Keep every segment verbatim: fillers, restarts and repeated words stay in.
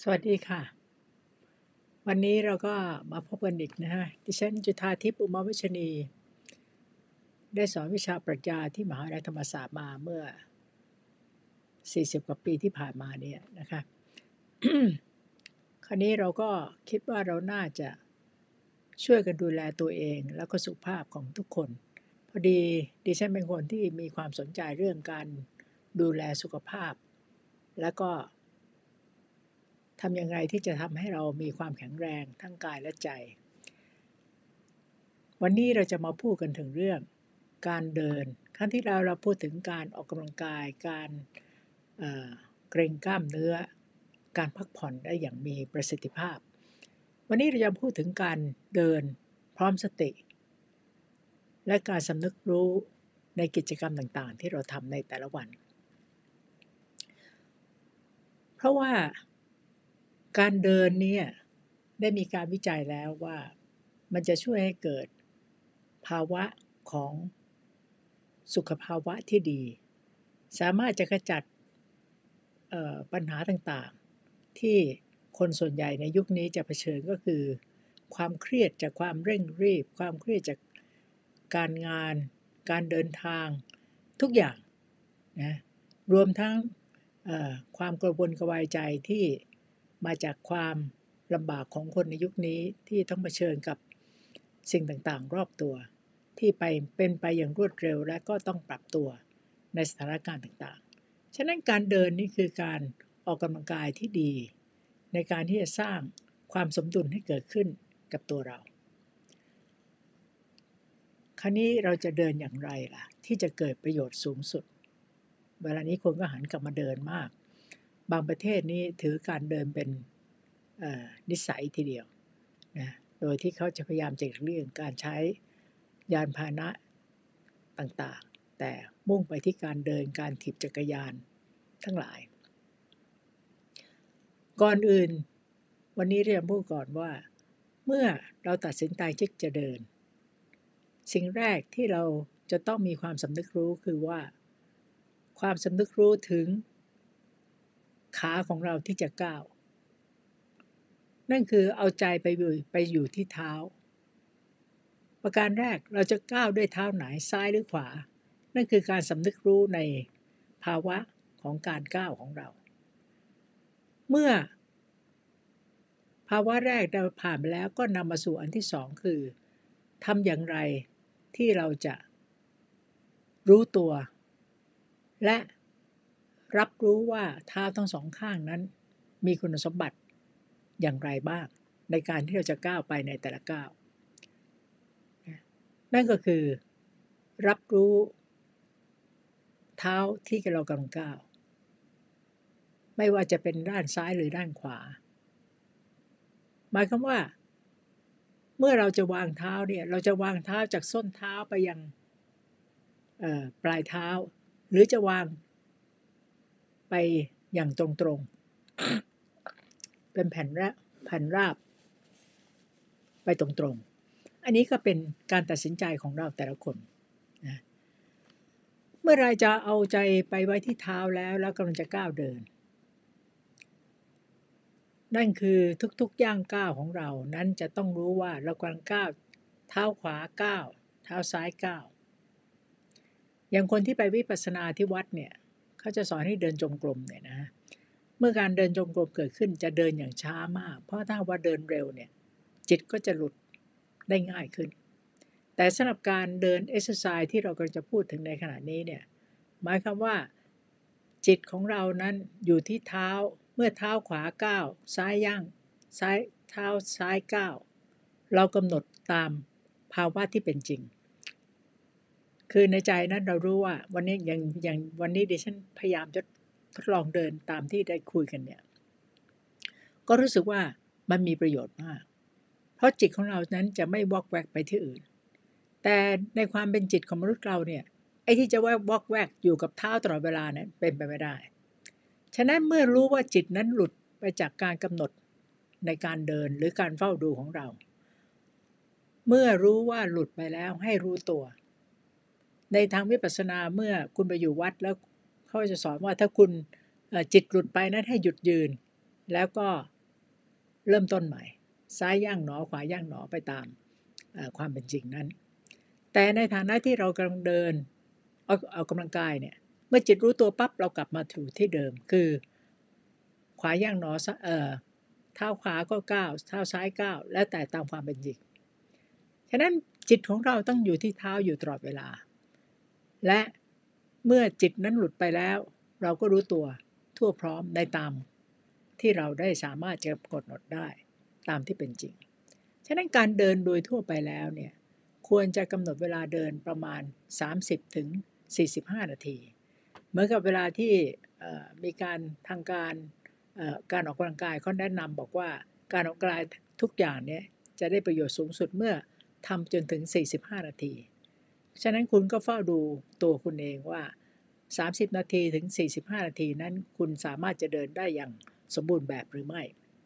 สวัสดีค่ะ วันนี้เราก็มาพบกันอีกนะฮะดิฉันจุฑาทิพย์ อุมาวิชนี ได้สอนวิชาปรัชญาที่มหาวิทยาลัยธรรมศาสตร์มาเมื่อ สี่สิบ กว่าปีที่ผ่านมาเนี่ยนะคะ คราวนี้เราก็คิดว่าเราน่าจะช่วยกันดูแลตัวเองแล้วก็สุขภาพของทุกคน พอดีดิฉันเป็นคนที่มีความสนใจเรื่องการดูแลสุขภาพ แล้วก็ทำยังไงที่จะทำให้เรามีความแข็งแรงทั้งกายและใจ วันนี้เราจะมาพูดกันถึงเรื่องการเดิน ครั้งที่แล้วเราพูดถึงการออกกำลังกาย การเอ่อเกร็งกล้ามเนื้อ การพักผ่อนได้อย่างมีประสิทธิภาพ วันนี้เราจะพูดถึงการเดินพร้อมสติ และการสำนึกรู้ในกิจกรรมต่างๆที่เราทำในแต่ละวัน เพราะว่าการเดินเนี่ยได้มีการวิจัยแล้วว่ามันจะช่วยให้เกิดภาวะของสุขภาวะที่ดี สามารถจะขจัดปัญหาต่างๆที่คนส่วนใหญ่ในยุคนี้จะเผชิญก็คือความเครียดจากความเร่งรีบ ความเครียดจากการงาน การเดินทางทุกอย่างนะรวมทั้งความกระวนกระวายใจที่มาจากความลำบากของคนในยุคนี้ที่ต้องเผชิญกับสิ่งต่างๆรอบตัวที่ไปเป็นไปอย่างรวดเร็วและก็ต้องปรับตัวในสถานการณ์ต่างๆฉะนั้นการเดินนี่คือการออกกำลังกายที่ดีในการที่จะสร้างความสมดุลให้เกิดขึ้นกับตัวเราคราวนี้เราจะเดินอย่างไรล่ะที่จะเกิดประโยชน์สูงสุดเวลานี้คนก็หันกลับมาเดินมากบางประเทศนี้ถือการเดินเป็นนิสัยทีเดียวนะโดยที่เขาจะพยายามจะเลี่ยงการใช้ยานพาหนะต่างๆแต่มุ่งไปที่การเดินการถีบจักรยานทั้งหลายก่อนอื่นวันนี้เรียนพูดก่อนว่าเมื่อเราตัดสินใจที่จะเดินสิ่งแรกที่เราจะต้องมีความสำนึกรู้คือว่าความสำนึกรู้ถึงขาของเราที่จะก้าวนั่นคือเอาใจไปอยู่ไปอยู่ที่เท้าประการแรกเราจะก้าวด้วยเท้าไหนซ้ายหรือขวานั่นคือการสำนึกรู้ในภาวะของการก้าวของเราเมื่อภาวะแรกเราผ่านไปแล้วก็นำมาสู่อันที่สองคือทำอย่างไรที่เราจะรู้ตัวและรับรู้ว่าเท้าทั้งสองข้างนั้นมีคุณสมบัติอย่างไรบ้างในการที่เราจะก้าวไปในแต่ละก้าวนั่นก็คือรับรู้เท้าที่เรากำลังก้าวไม่ว่าจะเป็นด้านซ้ายหรือด้านขวาหมายความว่าเมื่อเราจะวางเท้าเนี่ยเราจะวางเท้าจากส้นเท้าไปยังปลายเท้าหรือจะวางไปอย่างตรงๆเป็นแผ่นราบแผ่นราบไปตรงๆอันนี้ก็เป็นการตัดสินใจของเราแต่ละคนนะเมื่อไรจะเอาใจไปไว้ที่เท้าแล้วแล้วกำลังจะก้าวเดินนั่นคือทุกๆย่างก้าวของเรานั้นจะต้องรู้ว่าเรากำลังก้าวเท้าขวาก้าวเท้าซ้ายก้าวอย่างคนที่ไปวิปัสสนาที่วัดเนี่ยเขาจะสอนให้เดินจงกรมเนี่ยนะเมื่อการเดินจงกรมเกิดขึ้นจะเดินอย่างช้ามากเพราะถ้าว่าเดินเร็วเนี่ยจิตก็จะหลุดได้ง่ายขึ้นแต่สำหรับการเดินเอ็กซ์ไซส์ที่เรากำลังจะพูดถึงในขณะนี้เนี่ยหมายความว่าจิตของเรานั้นอยู่ที่เท้าเมื่อเท้าขวาก้าวซ้ายย่างซ้ายเท้าซ้ายก้าวเรากำหนดตามภาวะที่เป็นจริงคือในใจนั้นเรารู้ว่าวันนี้อย่างอย่างวันนี้ดิฉันพยายามจะทดลองเดินตามที่ได้คุยกันเนี่ยก็รู้สึกว่ามันมีประโยชน์มากเพราะจิตของเรานั้นจะไม่วอกแวกไปที่อื่นแต่ในความเป็นจิตของมนุษย์เราเนี่ยไอ้ที่จะว่าวอกแวกอยู่กับเท้าตลอดเวลานั้นเป็นไปไม่ได้ฉะนั้นเมื่อรู้ว่าจิตนั้นหลุดไปจากการกำหนดในการเดินหรือการเฝ้าดูของเราเมื่อรู้ว่าหลุดไปแล้วให้รู้ตัวในทางวิปัสสนาเมื่อคุณไปอยู่วัดแล้วเขาจะสอนว่าถ้าคุณจิตหลุดไปนั้นให้หยุดยืนแล้วก็เริ่มต้นใหม่ซ้ายย่างหนอขวาย่างหนอไปตามความเป็นจริงนั้นแต่ในฐานะที่เรากำลังเดินเอาเอากำลังกายเนี่ยเมื่อจิตรู้ตัวปั๊บเรากลับมาถูที่เดิมคือขวาย่างหนอเอ่อเท้าขวาก็ก้าวเท้าซ้ายก้าวแล้วแต่ตามความเป็นจริงฉะนั้นจิตของเราต้องอยู่ที่เท้าอยู่ตลอดเวลาและเมื่อจิตนั้นหลุดไปแล้วเราก็รู้ตัวทั่วพร้อมได้ตามที่เราได้สามารถจะกำหนดได้ตามที่เป็นจริงฉะนั้นการเดินโดยทั่วไปแล้วเนี่ยควรจะกำหนดเวลาเดินประมาณ สามสิบถึงสี่สิบห้า นาทีเหมือนกับเวลาที่มีการทางการการออกกำลังกายเขาแนะนำบอกว่าการออกกำลังกายทุกอย่างเนี่ยจะได้ประโยชน์สูงสุดเมื่อทำจนถึงสี่สิบห้านาทีฉะนั้นคุณก็เฝ้าดูตัวคุณเองว่าสามสิบนาทีถึงสี่สิบห้านาทีนั้นคุณสามารถจะเดินได้อย่างสมบูรณ์แบบหรือไม่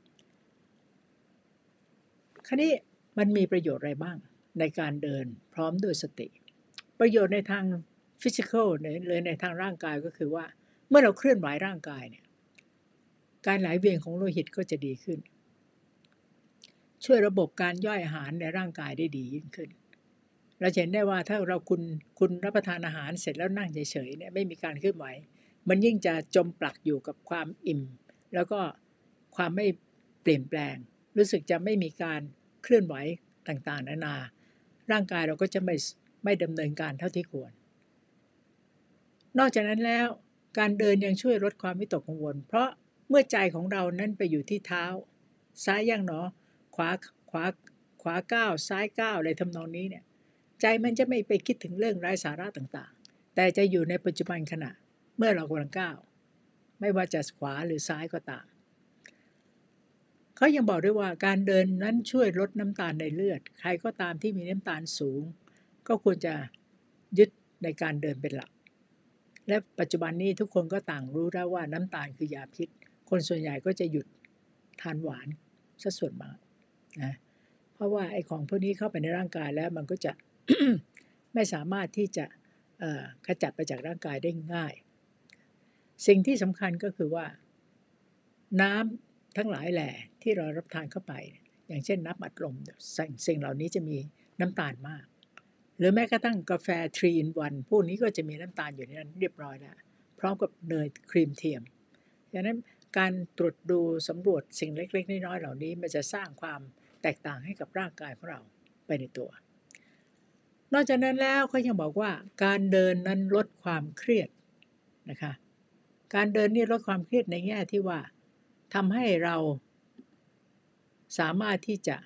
คราวนี้มันมีประโยชน์อะไรบ้างในการเดินพร้อมด้วยสติประโยชน์ในทางฟิสิกอลเลยในทางร่างกายก็คือว่าเมื่อเราเคลื่อนไหวร่างกายเนี่ยการไหลเวียนของโลหิตก็จะดีขึ้นช่วยระบบการย่อยอาหารในร่างกายได้ดียิ่งขึ้นเราเห็นได้ว่าถ้าเราคุณคุณรับประทานอาหารเสร็จแล้วนั่งเฉยๆเนี่ยไม่มีการเคลื่อนไหวมันยิ่งจะจมปลักอยู่กับความอิ่มแล้วก็ความไม่เปลี่ยนแปลงรู้สึกจะไม่มีการเคลื่อนไหวต่างๆนานาร่างกายเราก็จะไม่ไม่ดำเนินการเท่าที่ควรนอกจากนั้นแล้วการเดินยังช่วยลดความวิตกกังวลเพราะเมื่อใจของเรานั้นไปอยู่ที่เท้าซ้ายย่างหนอขวาขวาขวาก้าวซ้ายก้าวอะไรทำนองนี้เนี่ยใจมันจะไม่ไปคิดถึงเรื่องไร้สาระต่างๆแต่จะอยู่ในปัจจุบันขณะเมื่อเรากำลังก้าวไม่ว่าจะขวาหรือซ้ายก็ตามเขายังบอกด้วยว่าการเดินนั้นช่วยลดน้ำตาลในเลือดใครก็ตามที่มีน้ำตาลสูงก็ควรจะยึดในการเดินเป็นหลักและปัจจุบันนี้ทุกคนก็ต่างรู้แล้วว่าน้ำตาลคือยาพิษคนส่วนใหญ่ก็จะหยุดทานหวานซะส่วนมากนะเพราะว่าไอ้ของพวกนี้เข้าไปในร่างกายแล้วมันก็จะ ไม่สามารถที่จะขจัดไปจากร่างกายได้ง่ายสิ่งที่สำคัญก็คือว่าน้ำทั้งหลายแหล่ที่เรารับทานเข้าไปอย่างเช่นน้ำอัดลมสิ่งเหล่านี้จะมีน้ำตาลมากหรือแม้กระทั่งกาแฟทรี อิน วันพวกนี้ก็จะมีน้ำตาลอยู่ในนั้นเรียบร้อยแล้วพร้อมกับเนยครีมเทียมดังนั้นการตรวจดูสำรวจสิ่งเล็กๆน้อยๆเหล่านี้มันจะสร้างความแตกต่างให้กับร่างกายของเราไปในตัวนอกจากนั้นแล้วเขายังบอกว่าการเดินนั้นลดความเครียดนะคะการเดินนี่ลดความเครียดในแง่ที่ว่าทำให้เราสามารถที่จะ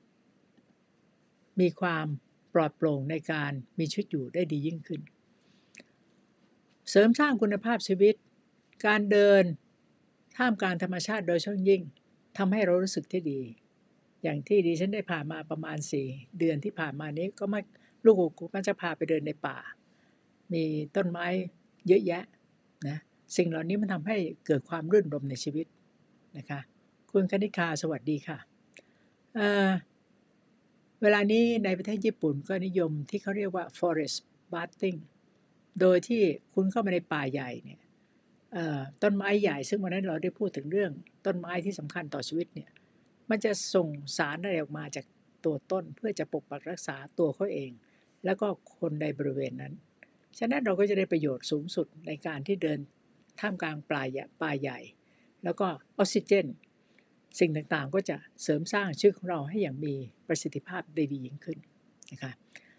มีความปลอดโปร่งในการมีชีวิตอยู่ได้ดียิ่งขึ้นเสริมสร้างคุณภาพชีวิตการเดินท่ามกลางธรรมชาติโดยช่องยิ่งทำให้เรารู้สึกที่ดีอย่างที่ดิฉันได้ผ่านมาประมาณสี่เดือนที่ผ่านมานี้ก็มาลูกกูมันจะพาไปเดินในป่ามีต้นไม้เยอะแยะนะสิ่งเหล่านี้มันทำให้เกิดความรื่นรมในชีวิตนะคะคุณคณิกาสวัสดีค่ะ เอ่อ เวลานี้ในประเทศญี่ปุ่นก็นิยมที่เขาเรียกว่า forest bathing โดยที่คุณเข้ามาในป่าใหญ่เนี่ยต้นไม้ใหญ่ซึ่งวันนั้นเราได้พูดถึงเรื่องต้นไม้ที่สำคัญต่อชีวิตเนี่ยมันจะส่งสารอะไรออกมาจากตัวต้นเพื่อจะปกปักรักษาตัวเขาเองแล้วก็คนในบริเวณนั้นฉะนั้นเราก็จะได้ประโยชน์สูงสุดในการที่เดินท่ามกลางป่าใหญ่ป่าใหญ่แล้วก็ออกซิเจนสิ่งต่างๆก็จะเสริมสร้างชีวิตของเราให้อย่างมีประสิทธิภาพได้ดียิ่งขึ้นนะคะ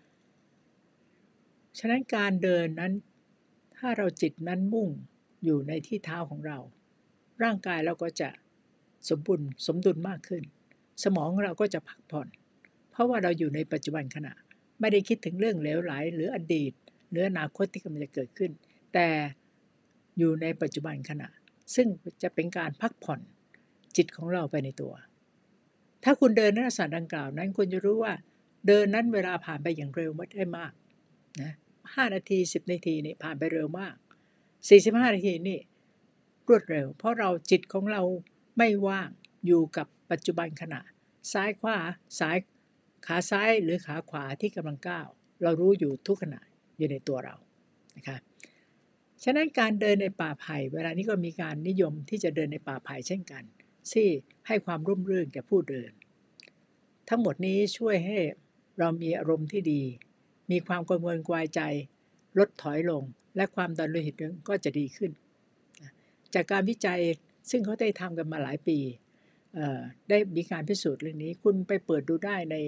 ฉะนั้นการเดินนั้นถ้าเราจิตนั้นมุ่งอยู่ในที่เท้าของเราร่างกายเราก็จะสมบูรณ์สมดุลมากขึ้นสมองเราก็จะพักผ่อนเพราะว่าเราอยู่ในปัจจุบันขณะไม่ได้คิดถึงเรื่องเหลวไหลหรืออดีตหรืออนาคตที่กำลังจะเกิดขึ้นแต่อยู่ในปัจจุบันขณะซึ่งจะเป็นการพักผ่อนจิตของเราไปในตัวถ้าคุณเดินในลักษณะดังกล่าวนั้นคุณจะรู้ว่าเดินนั้นเวลาผ่านไปอย่างเร็วได้มากนะห้านาทีสิบนาทีนี่ผ่านไปเร็วมากสี่สิบห้านาทีนี่รวดเร็วเพราะเราจิตของเราไม่ว่างอยู่กับปัจจุบันขณะซ้ายขวาซ้ายขาซ้ายหรือขาขวาที่กำลังก้าวเรารู้อยู่ทุกขณะอยู่ในตัวเรานะคะฉะนั้นการเดินในป่าไผ่เวลานี้ก็มีการนิยมที่จะเดินในป่าไผ่เช่นกันที่ให้ความร่มรื่นแก่ผู้เดินทั้งหมดนี้ช่วยให้เรามีอารมณ์ที่ดีมีความกังวลกวายใจลดถอยลงและความดันโลหิตก็จะดีขึ้นจากการวิจัยซึ่งเขาได้ทำกันมาหลายปีได้มีการพิสูจน์เรื่องนี้คุณไปเปิดดูได้ใน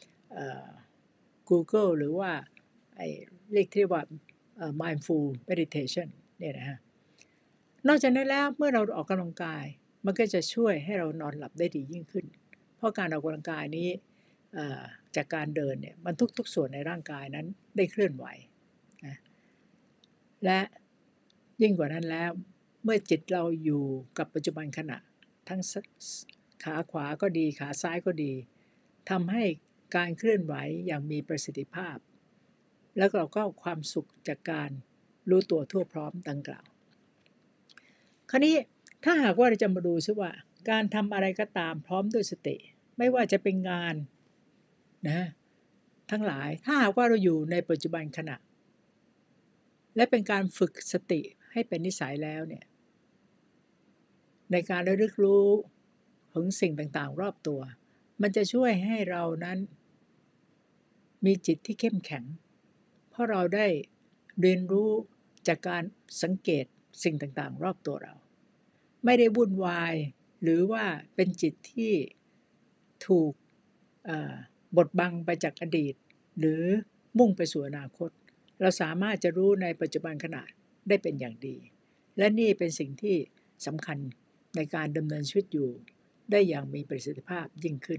Google หรือว่าไอ้เรียกที่ว่า mindful meditation เนี่ยนะฮะนอกจากนั้นแล้วเมื่อเราออกกำลังกายมันก็จะช่วยให้เรานอนหลับได้ดียิ่งขึ้นเพราะการออกกำลังกายนี้จากการเดินเนี่ยมันทุกๆส่วนในร่างกายนั้นได้เคลื่อนไหวนะและยิ่งกว่านั้นแล้วเมื่อจิตเราอยู่กับปัจจุบันขณะทั้งขาขวาก็ดีขาซ้ายก็ดีทำให้การเคลื่อนไหวอย่างมีประสิทธิภาพแล้วเราก็ความสุขจากการรู้ตัวทั่วพร้อมดังกล่าวคราวนี้ถ้าหากว่าเราจะมาดูซิว่าการทำอะไรก็ตามพร้อมด้วยสติไม่ว่าจะเป็นงานนะทั้งหลายถ้าหากว่าเราอยู่ในปัจจุบันขณะและเป็นการฝึกสติให้เป็นนิสัยแล้วเนี่ยในการระลึกรู้ถึงสิ่งต่างๆรอบตัวมันจะช่วยให้เรานั้นมีจิตที่เข้มแข็งเพราะเราได้เรียนรู้จากการสังเกตสิ่งต่างๆรอบตัวเราไม่ได้วุ่นวายหรือว่าเป็นจิตที่ถูกบดบังไปจากอดีตหรือมุ่งไปสู่อนาคตเราสามารถจะรู้ในปัจจุบันขณะได้เป็นอย่างดีและนี่เป็นสิ่งที่สำคัญในการดำเนินชีวิตอยู่ได้อย่างมีประสิทธิภาพยิ่งขึ้น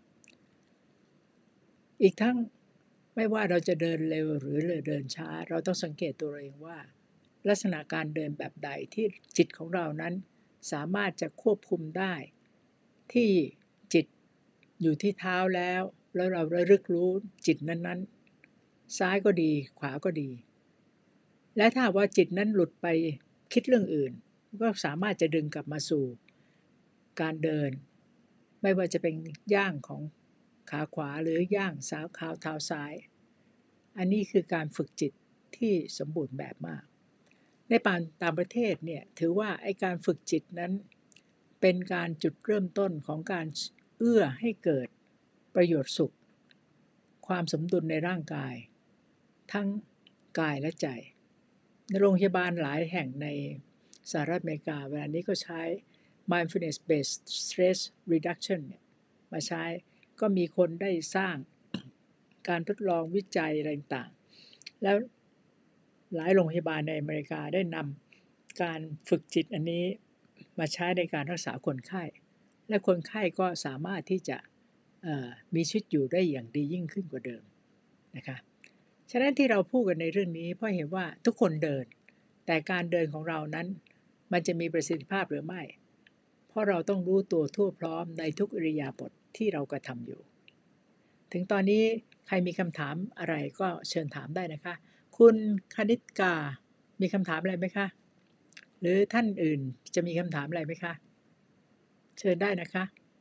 อีกทั้งไม่ว่าเราจะเดินเร็วหรือเดินช้าเราต้องสังเกตตัวเองว่าลักษณะการเดินแบบใดที่จิตของเรานั้นสามารถจะควบคุมได้ที่จิตอยู่ที่เท้าแล้วแล้วเราระลึกรู้จิตนั้นๆซ้ายก็ดีขวาก็ดีและถ้าว่าจิตนั้นหลุดไปคิดเรื่องอื่นก็สามารถจะดึงกลับมาสู่การเดินไม่ว่าจะเป็นย่างของขาขวาหรือย่างสาวขาเท้าซ้ายอันนี้คือการฝึกจิตที่สมบูรณ์แบบมากในต่างประเทศเนี่ยถือว่าไอ้การฝึกจิตนั้นเป็นการจุดเริ่มต้นของการเอื้อให้เกิดประโยชน์สุขความสมดุลในร่างกายทั้งกายและใจในโรงพยาบาลหลายแห่งในสหรัฐอเมริกาเวลานี้ก็ใช้ mindfulness based stress reduction เนี่ยมาใช้ก็มีคนได้สร้างการทดลองวิจัยอะไรต่างๆแล้วหลายโรงพยาบาลในอเมริกาได้นำการฝึกจิตอันนี้มาใช้ในการรักษาคนไข้และคนไข้ก็สามารถที่จะมีชีวิตอยู่ได้อย่างดียิ่งขึ้นกว่าเดิมนะคะฉะนั้นที่เราพูดกันในเรื่องนี้เพราะเห็นว่าทุกคนเดินแต่การเดินของเรานั้นมันจะมีประสิทธิภาพหรือไม่เพราะเราต้องรู้ตัวทั่วพร้อมในทุกอิริยาบถที่เรากระทำอยู่ถึงตอนนี้ใครมีคำถามอะไรก็เชิญถามได้นะคะคุณคณิตกามีคำถามอะไรไหมคะหรือท่านอื่นจะมีคำถามอะไรไหมคะเชิญได้นะคะ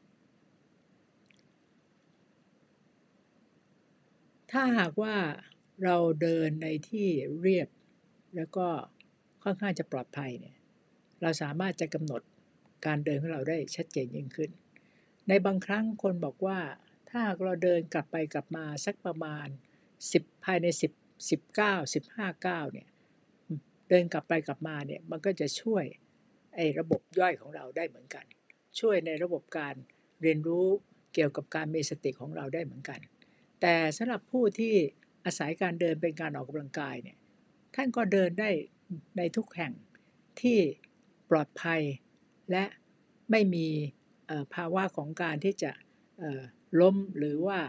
ถ้าหากว่าเราเดินในที่เรียบแล้วก็ค่อนข้างจะปลอดภัยเนี่ยเราสามารถจะกำหนดการเดินของเราได้ชัดเจนยิ่งขึ้นในบางครั้งคนบอกว่าถ้าเราเดินกลับไปกลับมาสักประมาณสิบภายในสิบ สิบเก้า สิบห้าก้าวเนี่ยเดินกลับไปกลับมาเนี่ยมันก็จะช่วยไอ้ระบบย่อยของเราได้เหมือนกันช่วยในระบบการเรียนรู้เกี่ยวกับการมีสติของเราได้เหมือนกันแต่สำหรับผู้ที่อาศัยการเดินเป็นการออกกำลังกายเนี่ยท่านก็เดินได้ในทุกแห่งที่ปลอดภัยและไม่มีภาวะของการที่จะล้มหรือว่า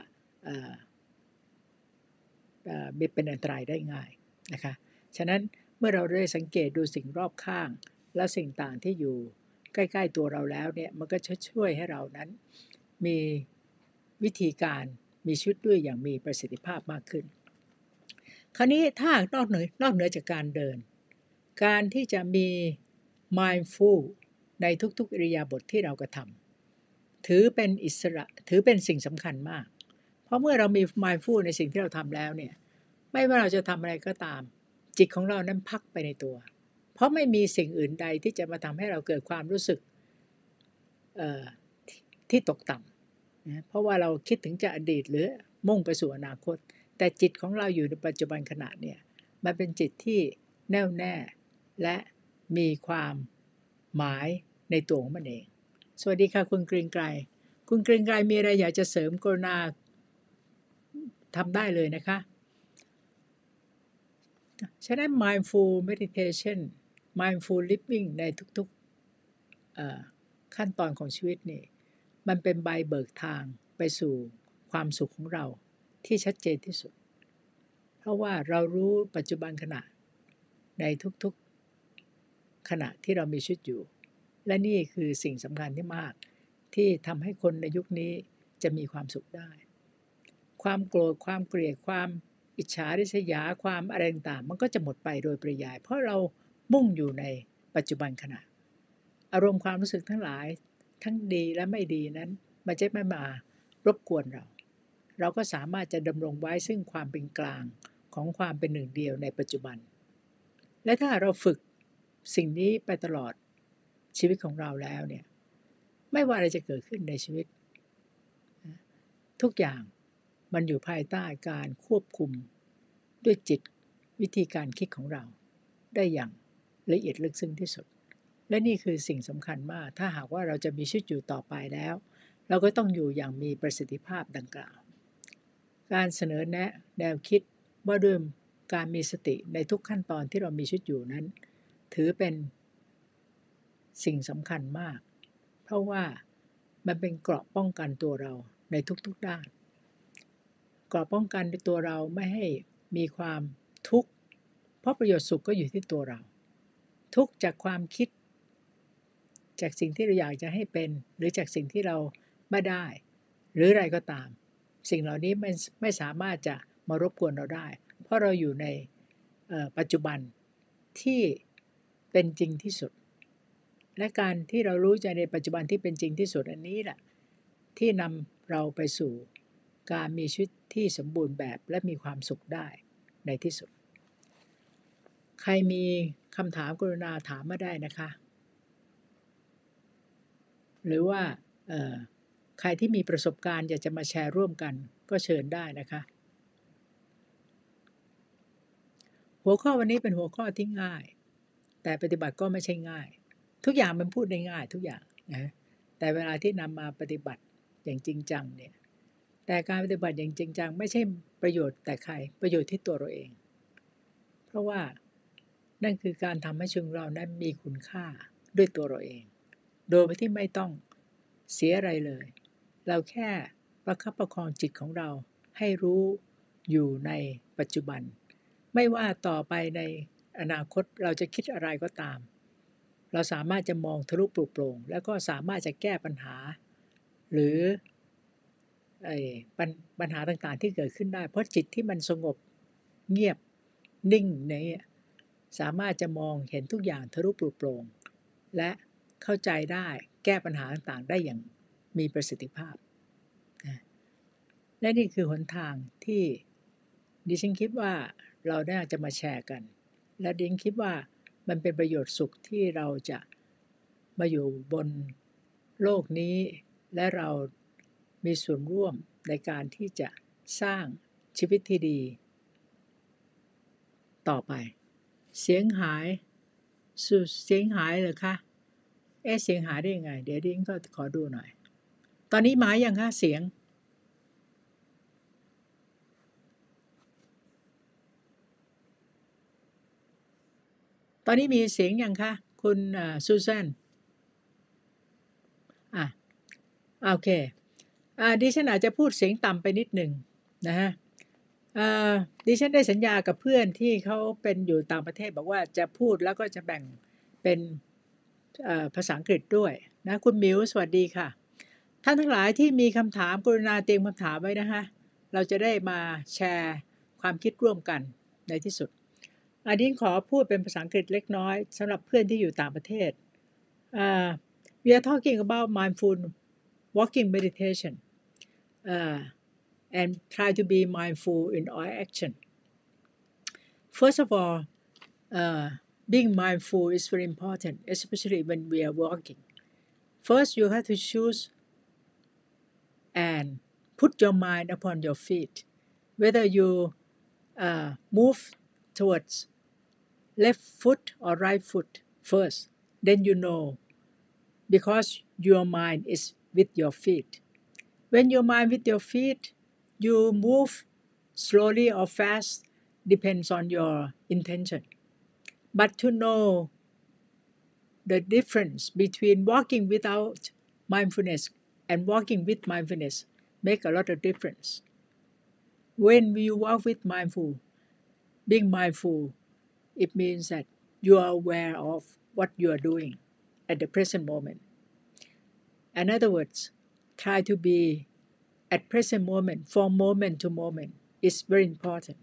เป็นอันตรายได้ง่ายนะคะฉะนั้นเมื่อเราได้สังเกตดูสิ่งรอบข้างและสิ่งต่างที่อยู่ใกล้ๆตัวเราแล้วเนี่ยมันก็จะช่วยให้เรานั้นมีวิธีการมีชีวิตด้วยอย่างมีประสิทธิภาพมากขึ้นคราวนี้ถ้านอกเหนือนอกเหนือจากการเดินการที่จะมี mindful ในทุกๆอิริยาบถที่เรากระทำถือเป็นอิสระถือเป็นสิ่งสำคัญมากเพราะเมื่อเรามี mindful ในสิ่งที่เราทำแล้วเนี่ยไม่ว่าเราจะทำอะไรก็ตามจิตของเรานั้นพักไปในตัวเพราะไม่มีสิ่งอื่นใดที่จะมาทำให้เราเกิดความรู้สึกเอ่อที่ที่ตกต่ำนะเพราะว่าเราคิดถึงจะอดีตหรือมุ่งไปสู่อนาคตแต่จิตของเราอยู่ในปัจจุบันขณะเนี่ยมันเป็นจิตที่แน่วแน่และมีความหมายในตัวของมันเองสวัสดีค่ะคุณเกรียงไกรคุณเกรียงไกรมีอะไรอยากจะเสริมกรุณาทำได้เลยนะคะฉะนั้น mindful meditation mindful living ในทุกๆเอ่อขั้นตอนของชีวิตนี่มันเป็นใบเบิกทางไปสู่ความสุขของเราที่ชัดเจนที่สุดเพราะว่าเรารู้ปัจจุบันขณะในทุกๆขณะที่เรามีชีวิตอยู่และนี่คือสิ่งสำคัญที่มากที่ทำให้คนในยุคนี้จะมีความสุขได้ความโกรธความเกลียดความอิจฉาริษยาความอะไรต่างๆมันก็จะหมดไปโดยปริยายเพราะเรามุ่งอยู่ในปัจจุบันขณะอารมณ์ความรู้สึกทั้งหลายทั้งดีและไม่ดีนั้นมันจะไม่มารบกวนเราเราก็สามารถจะดำรงไว้ซึ่งความเป็นกลางของความเป็นหนึ่งเดียวในปัจจุบันและถ้าเราฝึกสิ่งนี้ไปตลอดชีวิตของเราแล้วเนี่ยไม่ว่าอะไรจะเกิดขึ้นในชีวิตทุกอย่างมันอยู่ภายใต้การควบคุมด้วยจิตวิธีการคิดของเราได้อย่างละเอียดลึกซึ้งที่สุดและนี่คือสิ่งสำคัญมากถ้าหากว่าเราจะมีชีวิตอยู่ต่อไปแล้วเราก็ต้องอยู่อย่างมีประสิทธิภาพดังกล่าวการเสนอแนะแนวคิดว่าด้วยการมีสติในทุกขั้นตอนที่เรามีชีวิตอยู่นั้นถือเป็นสิ่งสำคัญมากเพราะว่ามันเป็นเกราะป้องกันตัวเราในทุกๆด้านเกราะป้องกันตัวเราไม่ให้มีความทุกข์เพราะประโยชน์สุขก็อยู่ที่ตัวเราทุกข์จากความคิดจากสิ่งที่เราอยากจะให้เป็นหรือจากสิ่งที่เราไม่ได้หรืออะไรก็ตามสิ่งเหล่านี้ไม่ไม่สามารถจะมารบกวนเราได้เพราะเราอยู่ในปัจจุบันที่เป็นจริงที่สุดและการที่เรารู้ใจในปัจจุบันที่เป็นจริงที่สุดอันนี้แหละที่นำเราไปสู่การมีชีวิตที่สมบูรณ์แบบและมีความสุขได้ในที่สุดใครมีคำถามกรุณาถามมาได้นะคะหรือว่าใครที่มีประสบการณ์อยากจะมาแชร์ร่วมกันก็เชิญได้นะคะหัวข้อวันนี้เป็นหัวข้อที่ง่ายแต่ปฏิบัติก็ไม่ใช่ง่ายทุกอย่างมันพูดได้ง่ายทุกอย่างนะแต่เวลาที่นำมาปฏิบัติอย่างจริงจังเนี่ยแต่การปฏิบัติอย่างจริงจังไม่ใช่ประโยชน์แต่ใครประโยชน์ที่ตัวเราเองเพราะว่านั่นคือการทำให้ชีวิตเรานั้นมีคุณค่าด้วยตัวเราเองโดยที่ไม่ต้องเสียอะไรเลยเราแค่ประคับประคองจิตของเราให้รู้อยู่ในปัจจุบันไม่ว่าต่อไปในอนาคตเราจะคิดอะไรก็ตามเราสามารถจะมองทะลุปลุกโปร่งแล้วก็สามารถจะแก้ปัญหาหรือไอ้ปัญหาต่างๆที่เกิดขึ้นได้เพราะจิตที่มันสงบเงียบนิ่งเนี่ยสามารถจะมองเห็นทุกอย่างทะลุปลุกโปร่งและเข้าใจได้แก้ปัญหาต่างๆได้อย่างมีประสิทธิภาพและนี่คือหนทางที่ดิฉันคิดว่าเราน่าจะมาแชร์กันและดิฉันคิดว่ามันเป็นประโยชน์สุขที่เราจะมาอยู่บนโลกนี้และเรามีส่วนร่วมในการที่จะสร้างชีวิตที่ดีต่อไปเสียงหายสุดเสียงหายเหรอคะเอ๊ะเสียงหายได้ยังไงเดี๋ยวดิฉันก็ขอดูหน่อยตอนนี้มายังคะเสียงตอนนี้มีเสียงยังคะคุณซูซานอ่ะโอเคอ่าดิฉันอาจจะพูดเสียงต่ำไปนิดหนึ่งนะฮะอ่าดิฉันได้สัญญากับเพื่อนที่เขาเป็นอยู่ต่างประเทศบอกว่าจะพูดแล้วก็จะแบ่งเป็นภาษาอังกฤษด้วยนะคุณมิวสวัสดีค่ะท่านทั้งหลายที่มีคำถามกรุณาเตรียมคำถามไว้นะคะเราจะได้มาแชร์ความคิดร่วมกันในที่สุดอันนี้ขอพูดเป็นภาษาอังกฤษเล็กน้อยสำหรับเพื่อนที่อยู่ต่างประเทศ uh, we are talking about mindful walking meditation uh, and try to be mindful in our action. First of all, uh, being mindful is very important, especially when we are walking. First, you have to choose and put your mind upon your feet. Whether you uh, move towards left foot or right foot first, then you know, because your mind is with your feet. When your mind with your feet, you move slowly or fast, depends on your intention. But to know the difference between walking without mindfulness and walking with mindfulness make a lot of difference. When you walk with mindful, being mindful, it means that you are aware of what you are doing at the present moment. In other words, try to be at present moment, from moment to moment, is very important,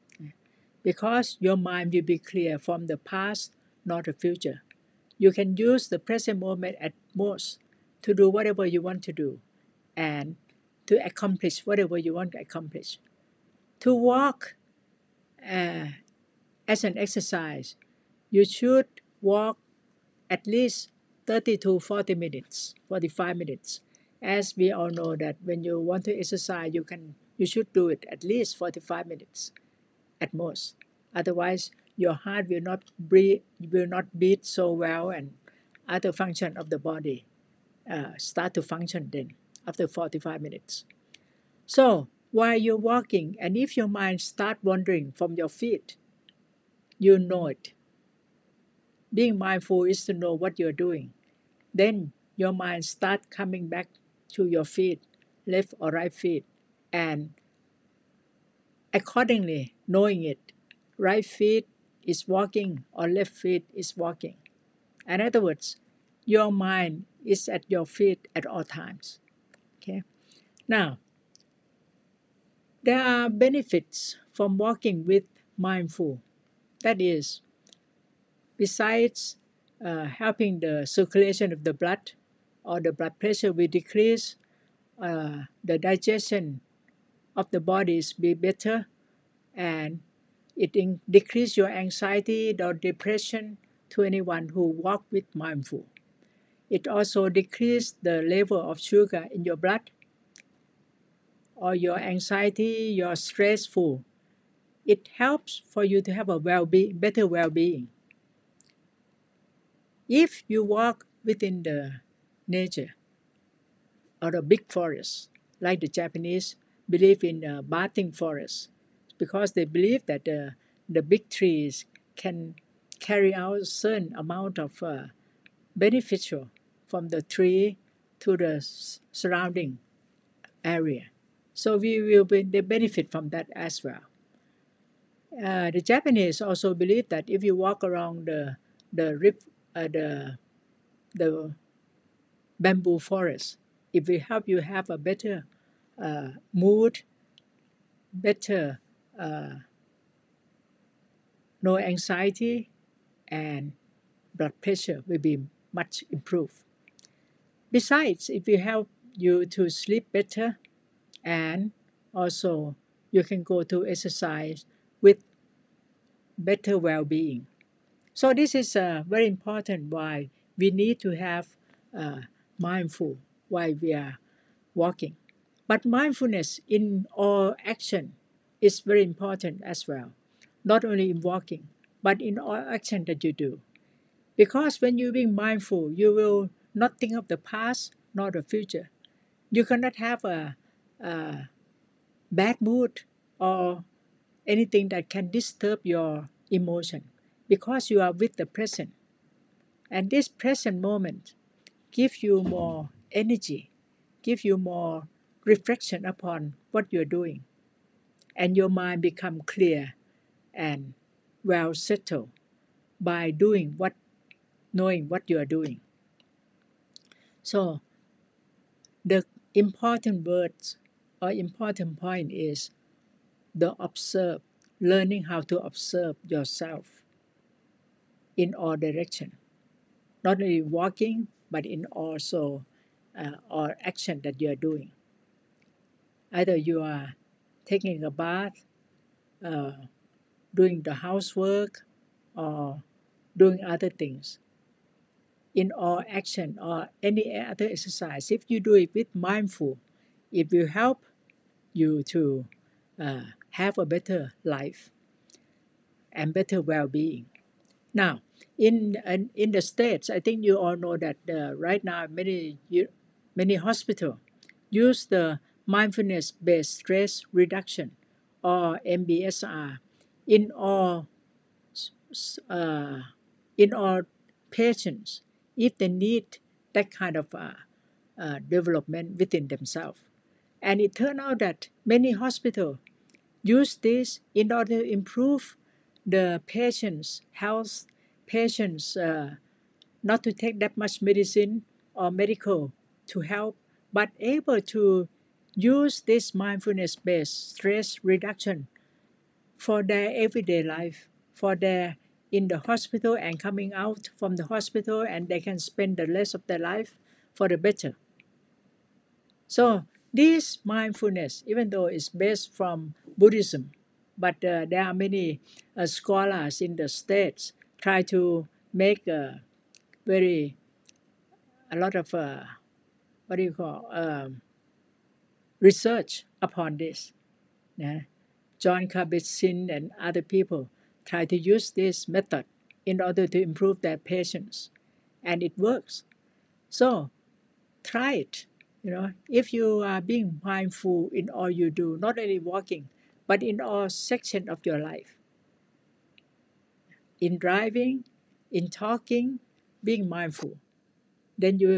because your mind will be clear from the past, not the future. You can use the present moment at most to do whatever you want to do and to accomplish whatever you want to accomplish. To walk uh, as an exercise, you should walk at least thirty to forty minutes, forty-five minutes. As we all know that when you want to exercise, you can you should do it at least forty-five minutes at most. Otherwise, your heart will not breathe, will not beat so well, and other function of the body uh, start to function then after forty-five minutes. So while you're walking, and if your mind start wandering from your feet, you know it. Being mindful is to know what you're doing. Then your mind start coming back to your feet, left or right feet, and accordingly knowing it, right feet is walking or left feet is walking. In other words, your mind is at your feet at all times. Okay. Now, there are benefits from walking with mindful. That is, besides uh, helping the circulation of the blood or the blood pressure will decrease, uh, the digestion of the bodies be better, and it in- decrease your anxiety or depression to anyone who walk with mindful. It also decrease the level of sugar in your blood or your anxiety, your stressful. It helps for you to have a well-being, better well-being. If you walk within the nature or a big forest, like the Japanese believe in a bathing forest, because they believe that the, the big trees can carry out a certain amount of uh, beneficial from the tree to the s- surrounding area. So we will be, they benefit from that as well. Uh, the Japanese also believe that if you walk around the the rip, uh, the the bamboo forest, it will help you have a better uh, mood, better uh, no anxiety, and blood pressure will be much improved. Besides, it will help you to sleep better, and also you can go to exercise with better well-being. So this is uh, very important why we need to have uh, mindful while we are walking. But mindfulness in all action is very important as well, not only in walking, but in all action that you do. Because when you're being mindful, you will not think of the past nor the future. You cannot have a, a bad mood or anything that can disturb your emotion, because you are with the present. And this present moment gives you more energy, gives you more reflection upon what you're doing, and your mind become clear and well settled by doing what, knowing what you are doing. So the important words or important point is the observe, learning how to observe yourself in all direction, not only walking but in also uh, all action that you are doing. Either you are taking a bath, uh, doing the housework, or doing other things. in all action or any other exercise, if you do it with mindful, it will help you to uh, have a better life and better well-being. Now, in in the States, I think you all know that uh, right now many many hospitals use the mindfulness-based stress reduction or M B S R in all uh, in all patients if they need that kind of uh, uh, development within themselves. And it turned out that many hospitals use this in order to improve the patient's health, patients uh, not to take that much medicine or medical to help, but able to use this mindfulness-based stress reduction for their everyday life, for their in the hospital and coming out from the hospital, and they can spend the rest of their life for the better. So this mindfulness, even though it's based from Buddhism, but uh, there are many uh, scholars in the States try to make a very a lot of uh, what do you call um, research upon this. Yeah. John Kabat-Zinn and other people try to use this method in order to improve their patients, and it works. So try it. You know, if you are being mindful in all you do, not only walking, but in all sections of your life, in driving, in talking, being mindful, then you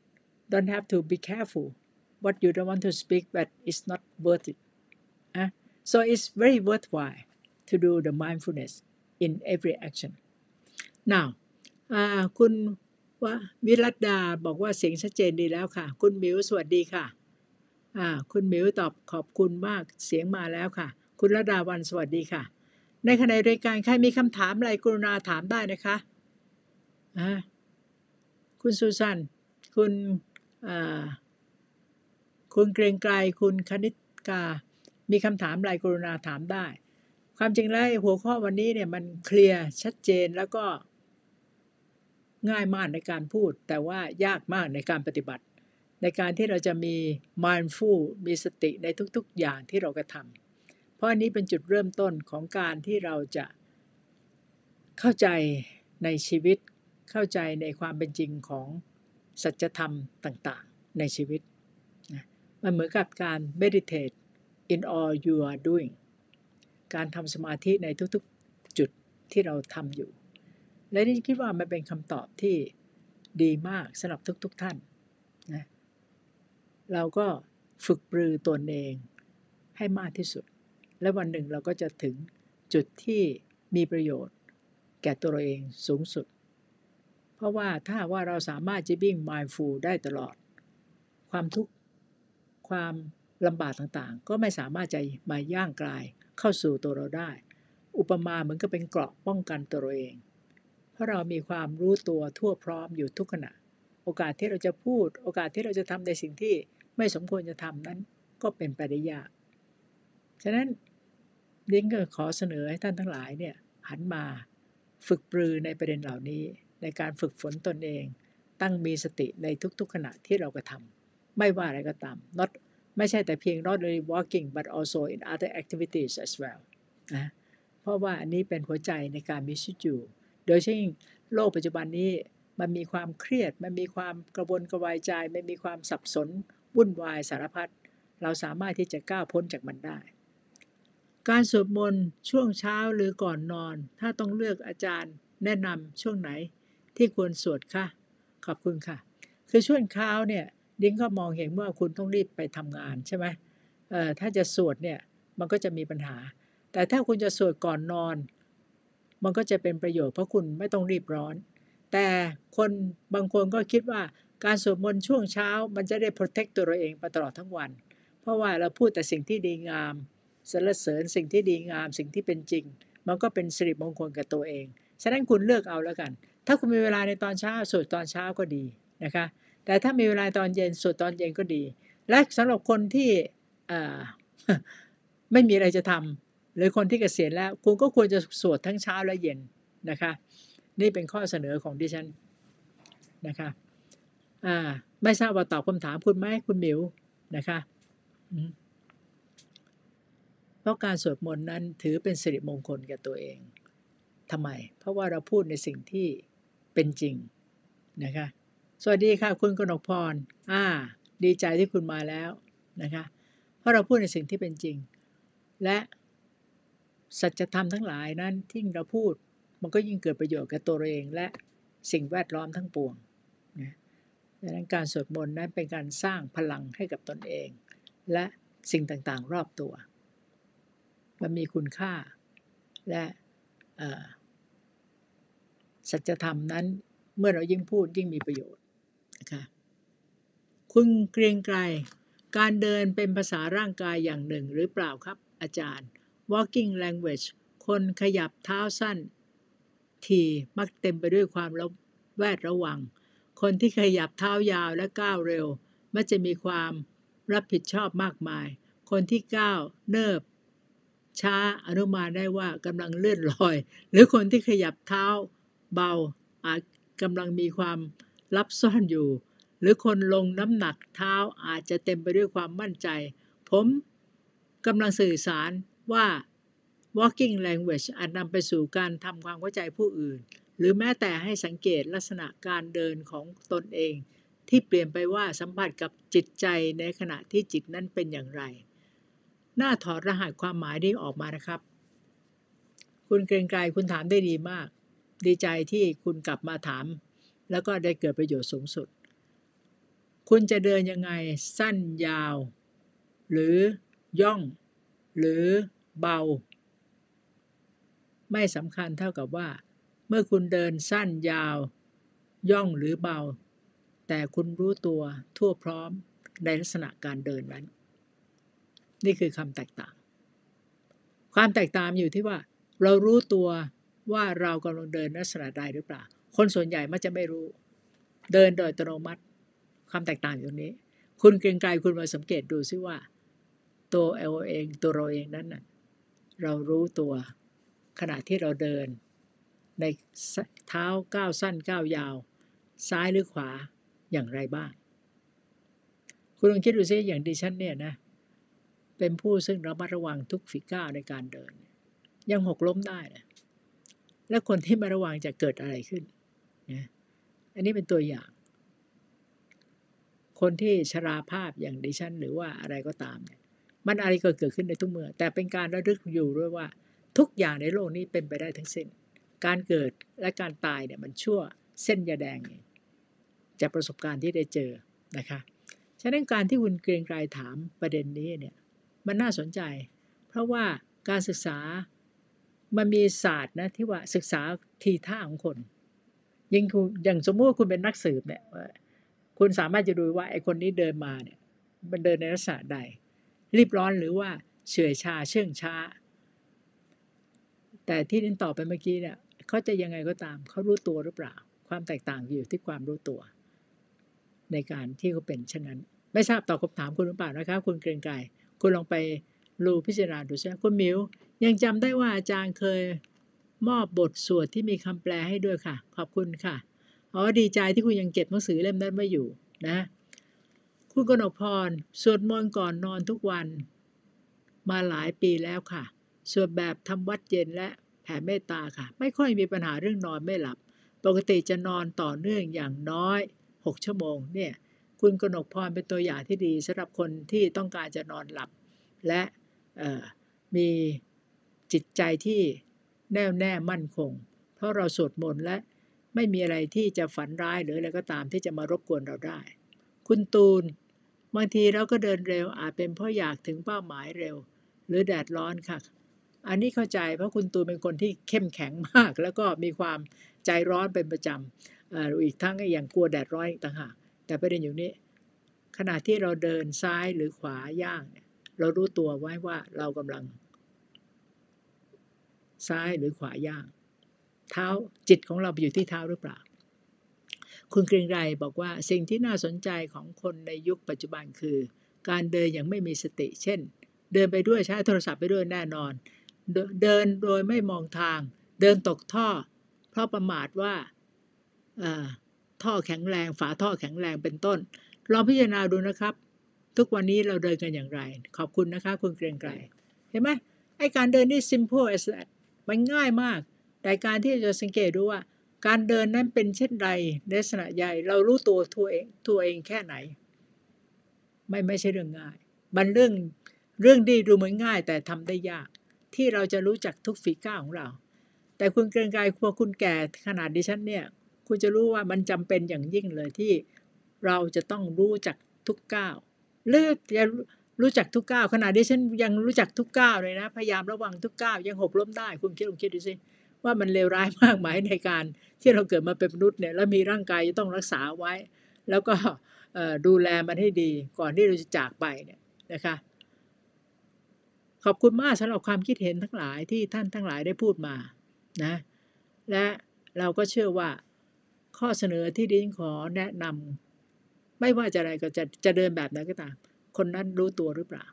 don't have to be careful what you don't want to speak, but it's not worth it. Uh, so it's very worthwhile to do the mindfulness in every action. Now, อ่าคุณววิรัตดาบอกว่าเสียงชัดเจนดีแล้วค่ะคุณหมิวสวัสดีค่ะอ่าคุณหมิวตอบขอบคุณมากเสียงมาแล้วค่ะคุณระดาวันสวัสดีค่ะในขณะรายการใครมีคำถามอะไรกรุณาถามได้นะคะอ่าคุณซูซันคุณอ่าคุณเกรงไกรคุณคณิตกามีคำถามอะไรกรุณาถามได้ความจริงแล้วหัวข้อวันนี้เนี่ยมันเคลียร์ชัดเจนแล้วก็ง่ายมากในการพูดแต่ว่ายากมากในการปฏิบัติในการที่เราจะมี mindful มีสติในทุกๆอย่างที่เรากระทำเพราะอันนี้เป็นจุดเริ่มต้นของการที่เราจะเข้าใจในชีวิตเข้าใจในความเป็นจริงของสัจธรรมต่างๆในชีวิตมันเหมือนกับการ meditate in all you are doing การทำสมาธิในทุกๆจุดที่เราทำอยู่และนี่คิดว่ามันเป็นคำตอบที่ดีมากสำหรับทุกๆท่านนะเราก็ฝึกปรือตนเองให้มากที่สุดและวันหนึ่งเราก็จะถึงจุดที่มีประโยชน์แก่ตัวเราเองสูงสุดเพราะว่าถ้าว่าเราสามารถจะ being mindful ได้ตลอดความทุกข์ความลำบากต่างๆก็ไม่สามารถจะมาย่างกลายเข้าสู่ตัวเราได้อุปมาเหมือนกับเป็นเกราะป้องกันตัวเราเองเพราะเรามีความรู้ตัวทั่วพร้อมอยู่ทุกขณะโอกาสที่เราจะพูดโอกาสที่เราจะทำในสิ่งที่ไม่สมควรจะทำนั้นก็เป็นไปได้ยากฉะนั้นดิ้งก็ขอเสนอให้ท่านทั้งหลายเนี่ยหันมาฝึกปรือในประเด็นเหล่านี้ในการฝึกฝนตนเองตั้งมีสติในทุกๆขณะที่เรากระทำไม่ว่าอะไรก็ตาม not ไม่ใช่แต่เพียง not only walking but also in other activities as well นะเพราะว่าอันนี้เป็นหัวใจในการมีชีวิตอยู่โดยเฉพาะโลกปัจจุบันนี้มันมีความเครียดมันมีความกระวนกระวายใจมันมีความสับสนวุ่นวายสารพัดเราสามารถที่จะก้าวพ้นจากมันได้การสวดมนต์ช่วงเช้าหรือก่อนนอนถ้าต้องเลือกอาจารย์แนะนำช่วงไหนที่ควรสวดค่ะขอบคุณค่ะคือช่วงเช้าเนี่ยดิ้งก็มองเห็นว่าคุณต้องรีบไปทำงานใช่ไหมเอ่อถ้าจะสวดเนี่ยมันก็จะมีปัญหาแต่ถ้าคุณจะสวดก่อนนอนมันก็จะเป็นประโยชน์เพราะคุณไม่ต้องรีบร้อนแต่คนบางคนก็คิดว่าการสวดมนต์ช่วงเช้ามันจะได้ protect ตัวเราเองไปตลอดทั้งวันเพราะว่าเราพูดแต่สิ่งที่ดีงามสรรเสริญสิ่งที่ดีงามสิ่งที่เป็นจริงมันก็เป็นสิริมงคลกับตัวเองฉะนั้นคุณเลือกเอาแล้วกันถ้าคุณมีเวลาในตอนเช้าสวดตอนเช้าก็ดีนะคะแต่ถ้ามีเวลาตอนเย็นสวดตอนเย็นก็ดีและสำหรับคนที่ไม่มีอะไรจะทำหรือคนที่เกษียณแล้วคุณก็ควรจะสวดทั้งเช้าและเย็นนะคะนี่เป็นข้อเสนอของดิฉันนะคะอ่าไม่ทราบว่าตอบคำถามคุณไหมคุณหมิวนะคะเพราะการสวดมนต์นั้นถือเป็นสิริมงคลแก่ตัวเองทำไมเพราะว่าเราพูดในสิ่งที่เป็นจริงนะคะสวัสดีค่ะคุณกนกพรอ่าดีใจที่คุณมาแล้วนะคะเพราะเราพูดในสิ่งที่เป็นจริงและสัจธรรมทั้งหลายนั้นที่เราพูดมันก็ยิ่งเกิดประโยชน์กับตัวเราเองและสิ่งแวดล้อมทั้งปวงนะดังนั้นการสวดมนต์นั้นเป็นการสร้างพลังให้กับตนเองและสิ่งต่างๆรอบตัวมันมีคุณค่าและสัจธรรมนั้นเมื่อเรายิ่งพูดยิ่งมีประโยชน์นะคะคุณเกรียงไกรการเดินเป็นภาษาร่างกายอย่างหนึ่งหรือเปล่าครับอาจารย์ walking language คนขยับเท้าสั้นทีมักเต็มไปด้วยความระแวดระวังคนที่ขยับเท้ายาวและก้าวเร็วมักจะมีความรับผิดชอบมากมายคนที่ก้าวเนิบช้าอนุมานได้ว่ากำลังเลื่อนลอยหรือคนที่ขยับเท้าเบาอาจกำลังมีความลับซ่อนอยู่หรือคนลงน้ำหนักเท้าอาจจะเต็มไปด้วยความมั่นใจผมกำลังสื่อสารว่า walking language อาจนำไปสู่การทำความเข้าใจผู้อื่นหรือแม้แต่ให้สังเกตลักษณะการเดินของตนเองที่เปลี่ยนไปว่าสัมผัสกับจิตใจในขณะที่จิตนั้นเป็นอย่างไรน่าถอดรหัสความหมายนี้ออกมานะครับคุณเกรียงไกรคุณถามได้ดีมากดีใจที่คุณกลับมาถามแล้วก็ได้เกิดประโยชน์สูงสุดคุณจะเดินยังไงสั้นยาวหรือย่องหรือเบาไม่สำคัญเท่ากับว่าเมื่อคุณเดินสั้นยาวย่องหรือเบาแต่คุณรู้ตัวทั่วพร้อมในลักษณะการเดินนั้นนี่คือคำแตกต่างความแตกต่างอยู่ที่ว่าเรารู้ตัวว่าเรากำลังเดินลักษณะใดหรือเปล่าคนส่วนใหญ่มักจะไม่รู้เดินโดยอัตโนมัติความแตกต่างอยู่ตรงนี้คุณเกรียงไกรคุณมาสังเกตดูซิว่าตัวเราเองตัวเราเองนั้นน่ะเรารู้ตัวขณะที่เราเดินในเท้าก้าวสั้นก้าวยาวซ้ายหรือขวาอย่างไรบ้างคุณลองคิดดูซิอย่างดิฉันเนี่ยนะเป็นผู้ซึ่งระมัดระวังทุกฝีก้าวในการเดินยังหกล้มได้นะและคนที่ไม่ระวังจะเกิดอะไรขึ้นนะอันนี้เป็นตัวอย่างคนที่ชราภาพอย่างดิฉันหรือว่าอะไรก็ตามเนี่ยมันอะไรก็เกิดขึ้นในทุกเมื่อแต่เป็นการระลึกอยู่ด้วยว่าทุกอย่างในโลกนี้เป็นไปได้ทั้งสิ้นการเกิดและการตายเนี่ยมันชั่วเส้นยาแดงเองจากประสบการณ์ที่ได้เจอนะคะฉะนั้นการที่คุณเกรียงไกรถามประเด็นนี้เนี่ยมันน่าสนใจเพราะว่าการศึกษามันมีศาสตร์นะที่ว่าศึกษาทีท่าของคนยิ่งอย่างสมมติว่าคุณเป็นนักสืบเนี่ยคุณสามารถจะดูว่าไอ้คนนี้เดินมาเนี่ยมันเดินในลักษณะใดรีบร้อนหรือว่าเฉื่อยชาเชื่องช้าแต่ที่นินตอบไปเมื่อกี้เนี่ยเขาจะยังไงก็ตามเขารู้ตัวหรือเปล่าความแตกต่างอยู่ที่ความรู้ตัวในการที่เขาเป็นเช่นนั้นไม่ทราบตอบคำถามคุณหรือเปล่านะคะคุณเกรียงไกรคุณลองไปรูพิจารณาดูซิคุณมิวยังจำได้ว่าอาจารย์เคยมอบบทสวดที่มีคำแปลให้ด้วยค่ะขอบคุณค่ะอ๋อดีใจที่คุณยังเก็บหนังสือเล่มนั้นไว้อยู่นะคุณกนกพรสวดมนต์ก่อนนอนทุกวันมาหลายปีแล้วค่ะสวดแบบทำวัดเย็นและแผ่เมตตาค่ะไม่ค่อยมีปัญหาเรื่องนอนไม่หลับปกติจะนอนต่อเนื่องอย่างน้อยหกชั่วโมงเนี่ยคุณกนกพรเป็นตัวอย่างที่ดีสำหรับคนที่ต้องการจะนอนหลับและมีจิตใจที่แน่วแน่มั่นคงเพราะเราสวดมนต์และไม่มีอะไรที่จะฝันร้ายหรืออะไรก็ตามที่จะมารบกวนเราได้คุณตูนบางทีเราก็เดินเร็วอาจเป็นเพราะอยากถึงเป้าหมายเร็วหรือแดดร้อนค่ะอันนี้เข้าใจเพราะคุณตูนเป็นคนที่เข้มแข็งมากแล้วก็มีความใจร้อนเป็นประจำอีกทั้งอย่างกลัวแดดร้อนอีกต่างหากแต่ประเด็นอยู่นี้ขณะที่เราเดินซ้ายหรือขวาย่างเนี่ยเรารู้ตัวไว้ว่าเรากำลังซ้ายหรือขวาย่างเท้าจิตของเราไปอยู่ที่เท้าหรือเปล่าคุณเกรียงไกรบอกว่าสิ่งที่น่าสนใจของคนในยุคปัจจุบันคือการเดินอย่างไม่มีสติเช่นเดินไปด้วยใช้โทรศัพท์ไปด้วยแน่นอนเดินโดยไม่มองทางเดินตกท่อเพราะประมาทว่าท่อแข็งแรงฝาท่อแข็งแรงเป็นต้นลองพิจารณาดูนะครับทุกวันนี้เราเดินกันอย่างไรขอบคุณนะคะคุณเกรียงไกรเห็นไหมไอ้การเดินนี่ simple as that มันง่ายมากแต่การที่จะสังเกตดูว่าการเดินนั้นเป็นเช่นไรในลักษณะใหญ่เรารู้ตัวตัวเองตัวเองแค่ไหนไม่ไม่ใช่เรื่องง่ายมันเรื่องเรื่องดีดูเหมือนง่ายแต่ทำได้ยากที่เราจะรู้จักทุกฝีก้าวของเราแต่คุณเกรียงไกรพอคุณแก่ขนาดดิฉันเนี่ยคุณจะรู้ว่ามันจำเป็นอย่างยิ่งเลยที่เราจะต้องรู้จักทุกก้าวหรือจะรู้จักทุกก้าวขนาดดิฉันยังรู้จักทุกก้าวเลยนะพยายามระวังทุกก้าวยังหกล้มได้คุณคิดลองคิดดูสิว่ามันเลวร้ายมากไหมในการที่เราเกิดมาเป็นมนุษย์เนี่ยแล้วมีร่างกายจะต้องรักษาไว้แล้วก็ดูแลมันให้ดีก่อนที่เราจะจากไปเนี่ยนะคะขอบคุณมากสำหรับความคิดเห็นทั้งหลายที่ท่านทั้งหลายได้พูดมานะและเราก็เชื่อว่าข้อเสนอที่ดิฉันขอแนะนำไม่ว่าจะอะไรก็จะจะเดินแบบไหนก็ตามคนนั้นรู้ตัวหรือเปล่า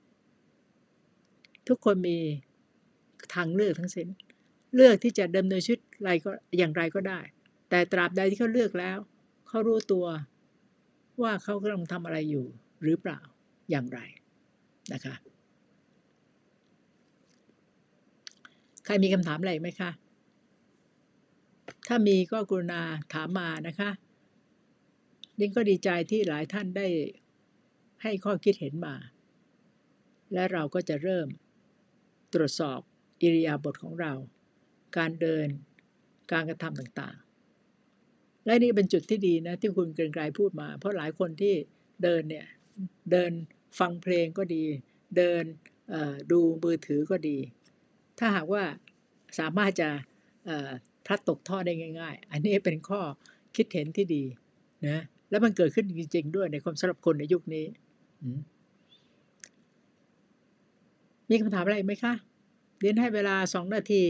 ทุกคนมีทางเลือกทั้งสิ้นเลือกที่จะดำเนินชีวิตอะไรก็อย่างไรก็ได้แต่ตราบใดที่เขาเลือกแล้วเขารู้ตัวว่าเขากำลังทำอะไรอยู่หรือเปล่าอย่างไรนะคะใครมีคำถามอะไรไหมคะถ้ามีก็กรุณาถามมานะคะดิ้งก็ดีใจที่หลายท่านได้ให้ข้อคิดเห็นมาและเราก็จะเริ่มตรวจสอบอิริยาบถของเราการเดินการกระทำต่างๆและนี่เป็นจุดที่ดีนะที่คุณเกรียงไกรพูดมาเพราะหลายคนที่เดินเนี่ยเดินฟังเพลงก็ดีเดินดูมือถือก็ดีถ้าหากว่าสามารถจะพลัดตกท่อได้ง่ายๆอันนี้เป็นข้อคิดเห็นที่ดีนะแล้วมันเกิดขึ้นจริงๆด้วยในความสำหรับคนในยุคนี้มีคำถามอะไรไหมคะเรียนให้เวลาสองนาที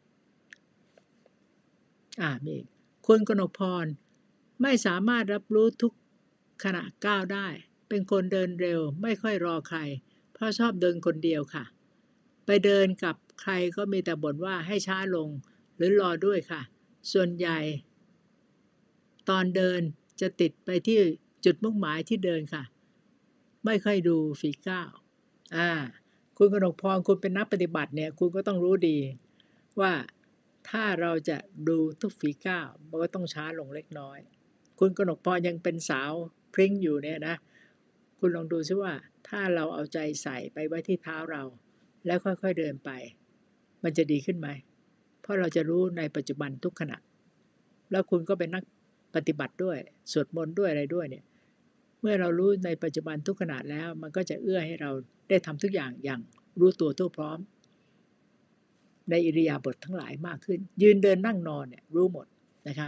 อ่ามีคุณกนกพรไม่สามารถรับรู้ทุกขณะก้าวได้เป็นคนเดินเร็วไม่ค่อยรอใครเพราะชอบเดินคนเดียวค่ะไปเดินกับใครก็มีแต่บ่นว่าให้ช้าลงหรือรอด้วยค่ะส่วนใหญ่ตอนเดินจะติดไปที่จุดมุ่งหมายที่เดินค่ะไม่ค่อยดูฝีก้าวอ่าคุณกนกพรคุณเป็นนักปฏิบัติเนี่ยคุณก็ต้องรู้ดีว่าถ้าเราจะดูทุกฝีก้าวมันก็ต้องช้าลงเล็กน้อยคุณกนกพรยังเป็นสาวพริ้งอยู่เนี่ยนะคุณลองดูซิว่าถ้าเราเอาใจใส่ไปไว้ที่เท้าเราแล้วค่อยๆเดินไปมันจะดีขึ้นไหมเพราะเราจะรู้ในปัจจุบันทุกขณะแล้วคุณก็เป็นนักปฏิบัติด้วยสวดมนต์ด้วยอะไรด้วยเนี่ยเมื่อเรารู้ในปัจจุบันทุกขณะแล้วมันก็จะเอื้อให้เราได้ทำทุกอย่างอย่างรู้ตัวทั่วพร้อมในอิริยาบถทั้งหลายมากขึ้นยืนเดินนั่งนอนเนี่ยรู้หมดนะคะ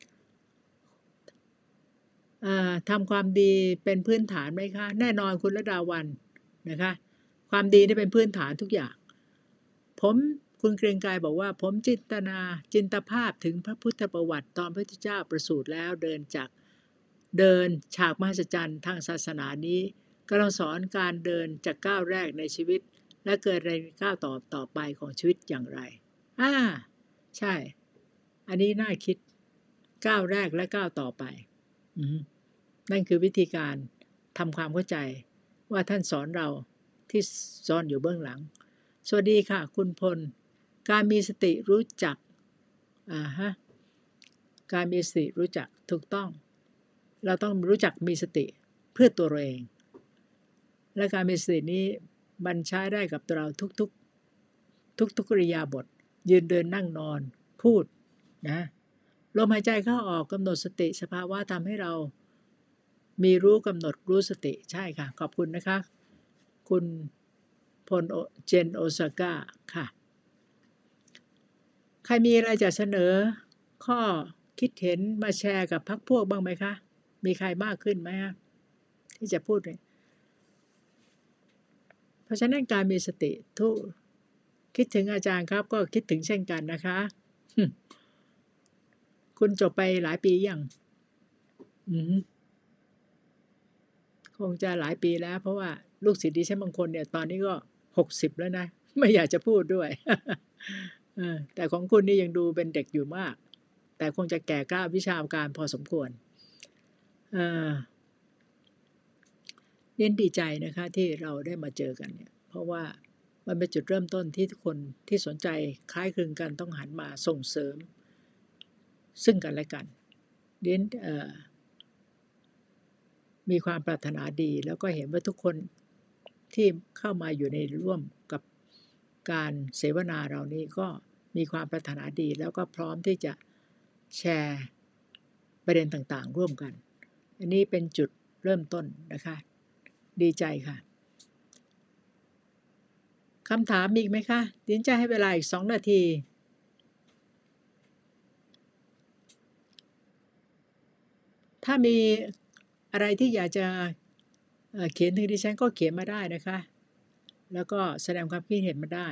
ทำความดีเป็นพื้นฐานไหมคะแน่นอนคุณระดาวันนะคะความดีนี่เป็นพื้นฐานทุกอย่างผมคุณเกรียงไกรบอกว่าผมจินตนาจินตภาพถึงพระพุทธประวัติตอนพระพุทธเจ้าประสูติแล้วเดินจากเดินฉากมหัศจรรย์ทางศาสนานี้กำลังสอนการเดินจากก้าวแรกในชีวิตและเกิดในก้าวต่อต่อไปของชีวิตอย่างไรอ่าใช่อันนี้น่าคิดก้าวแรกและก้าวต่อไปนั่นคือวิธีการทำความเข้าใจว่าท่านสอนเราที่ซ่อนอยู่เบื้องหลังสวัสดีค่ะคุณพลการมีสติรู้จักอ่าฮะการมีสติรู้จักถูกต้องเราต้องรู้จักมีสติเพื่อตัวเราเองและการมีสตินี้มันใช้ได้กับตัวเราทุกๆทุกๆอิริยาบถยืนเดินนั่งนอนพูดนะลมหายใจเข้าออกกำหนดสติสภาวะทำให้เรามีรู้กำหนดรู้สติใช่ค่ะขอบคุณนะคะคุณพลเจนโอซาก้าค่ะใครมีอะไรจะเสนอข้อคิดเห็นมาแชร์กับพรรคพวกบ้างไหมคะมีใครมากขึ้นไหมฮะที่จะพูดเลยเพราะฉะนั้นการมีสติทุกคิดถึงอาจารย์ครับก็คิดถึงเช่นกันนะคะคุณจบไปหลายปียังอืมคงจะหลายปีแล้วเพราะว่าลูกศิษย์ดิฉันบางคนเนี่ยตอนนี้ก็หกสิบแล้วนะไม่อยากจะพูดด้วยแต่ของคุณนี่ยังดูเป็นเด็กอยู่มากแต่คงจะแก่กล้าวิชาการพอสมควรเอ่อเน้นดีใจนะคะที่เราได้มาเจอกันเนี่ยเพราะว่ามันเป็นจุดเริ่มต้นที่ทุกคนที่สนใจคล้ายคลึงกันต้องหันมาส่งเสริมซึ่งกันและกันเน้นเอ่อมีความปรารถนาดีแล้วก็เห็นว่าทุกคนที่เข้ามาอยู่ในร่วมกับการเสวนาเรานี้ก็มีความปรารถนาดีแล้วก็พร้อมที่จะแชร์ประเด็นต่างๆร่วมกันอันนี้เป็นจุดเริ่มต้นนะคะดีใจค่ะคำถามมีอีกไหมคะดิฉันจะให้เวลาอีกสองนาทีถ้ามีอะไรที่อยากจะเขียนถึงดิฉันก็เขียนมาได้นะคะแล้วก็แสดงความคิดเห็นมาได้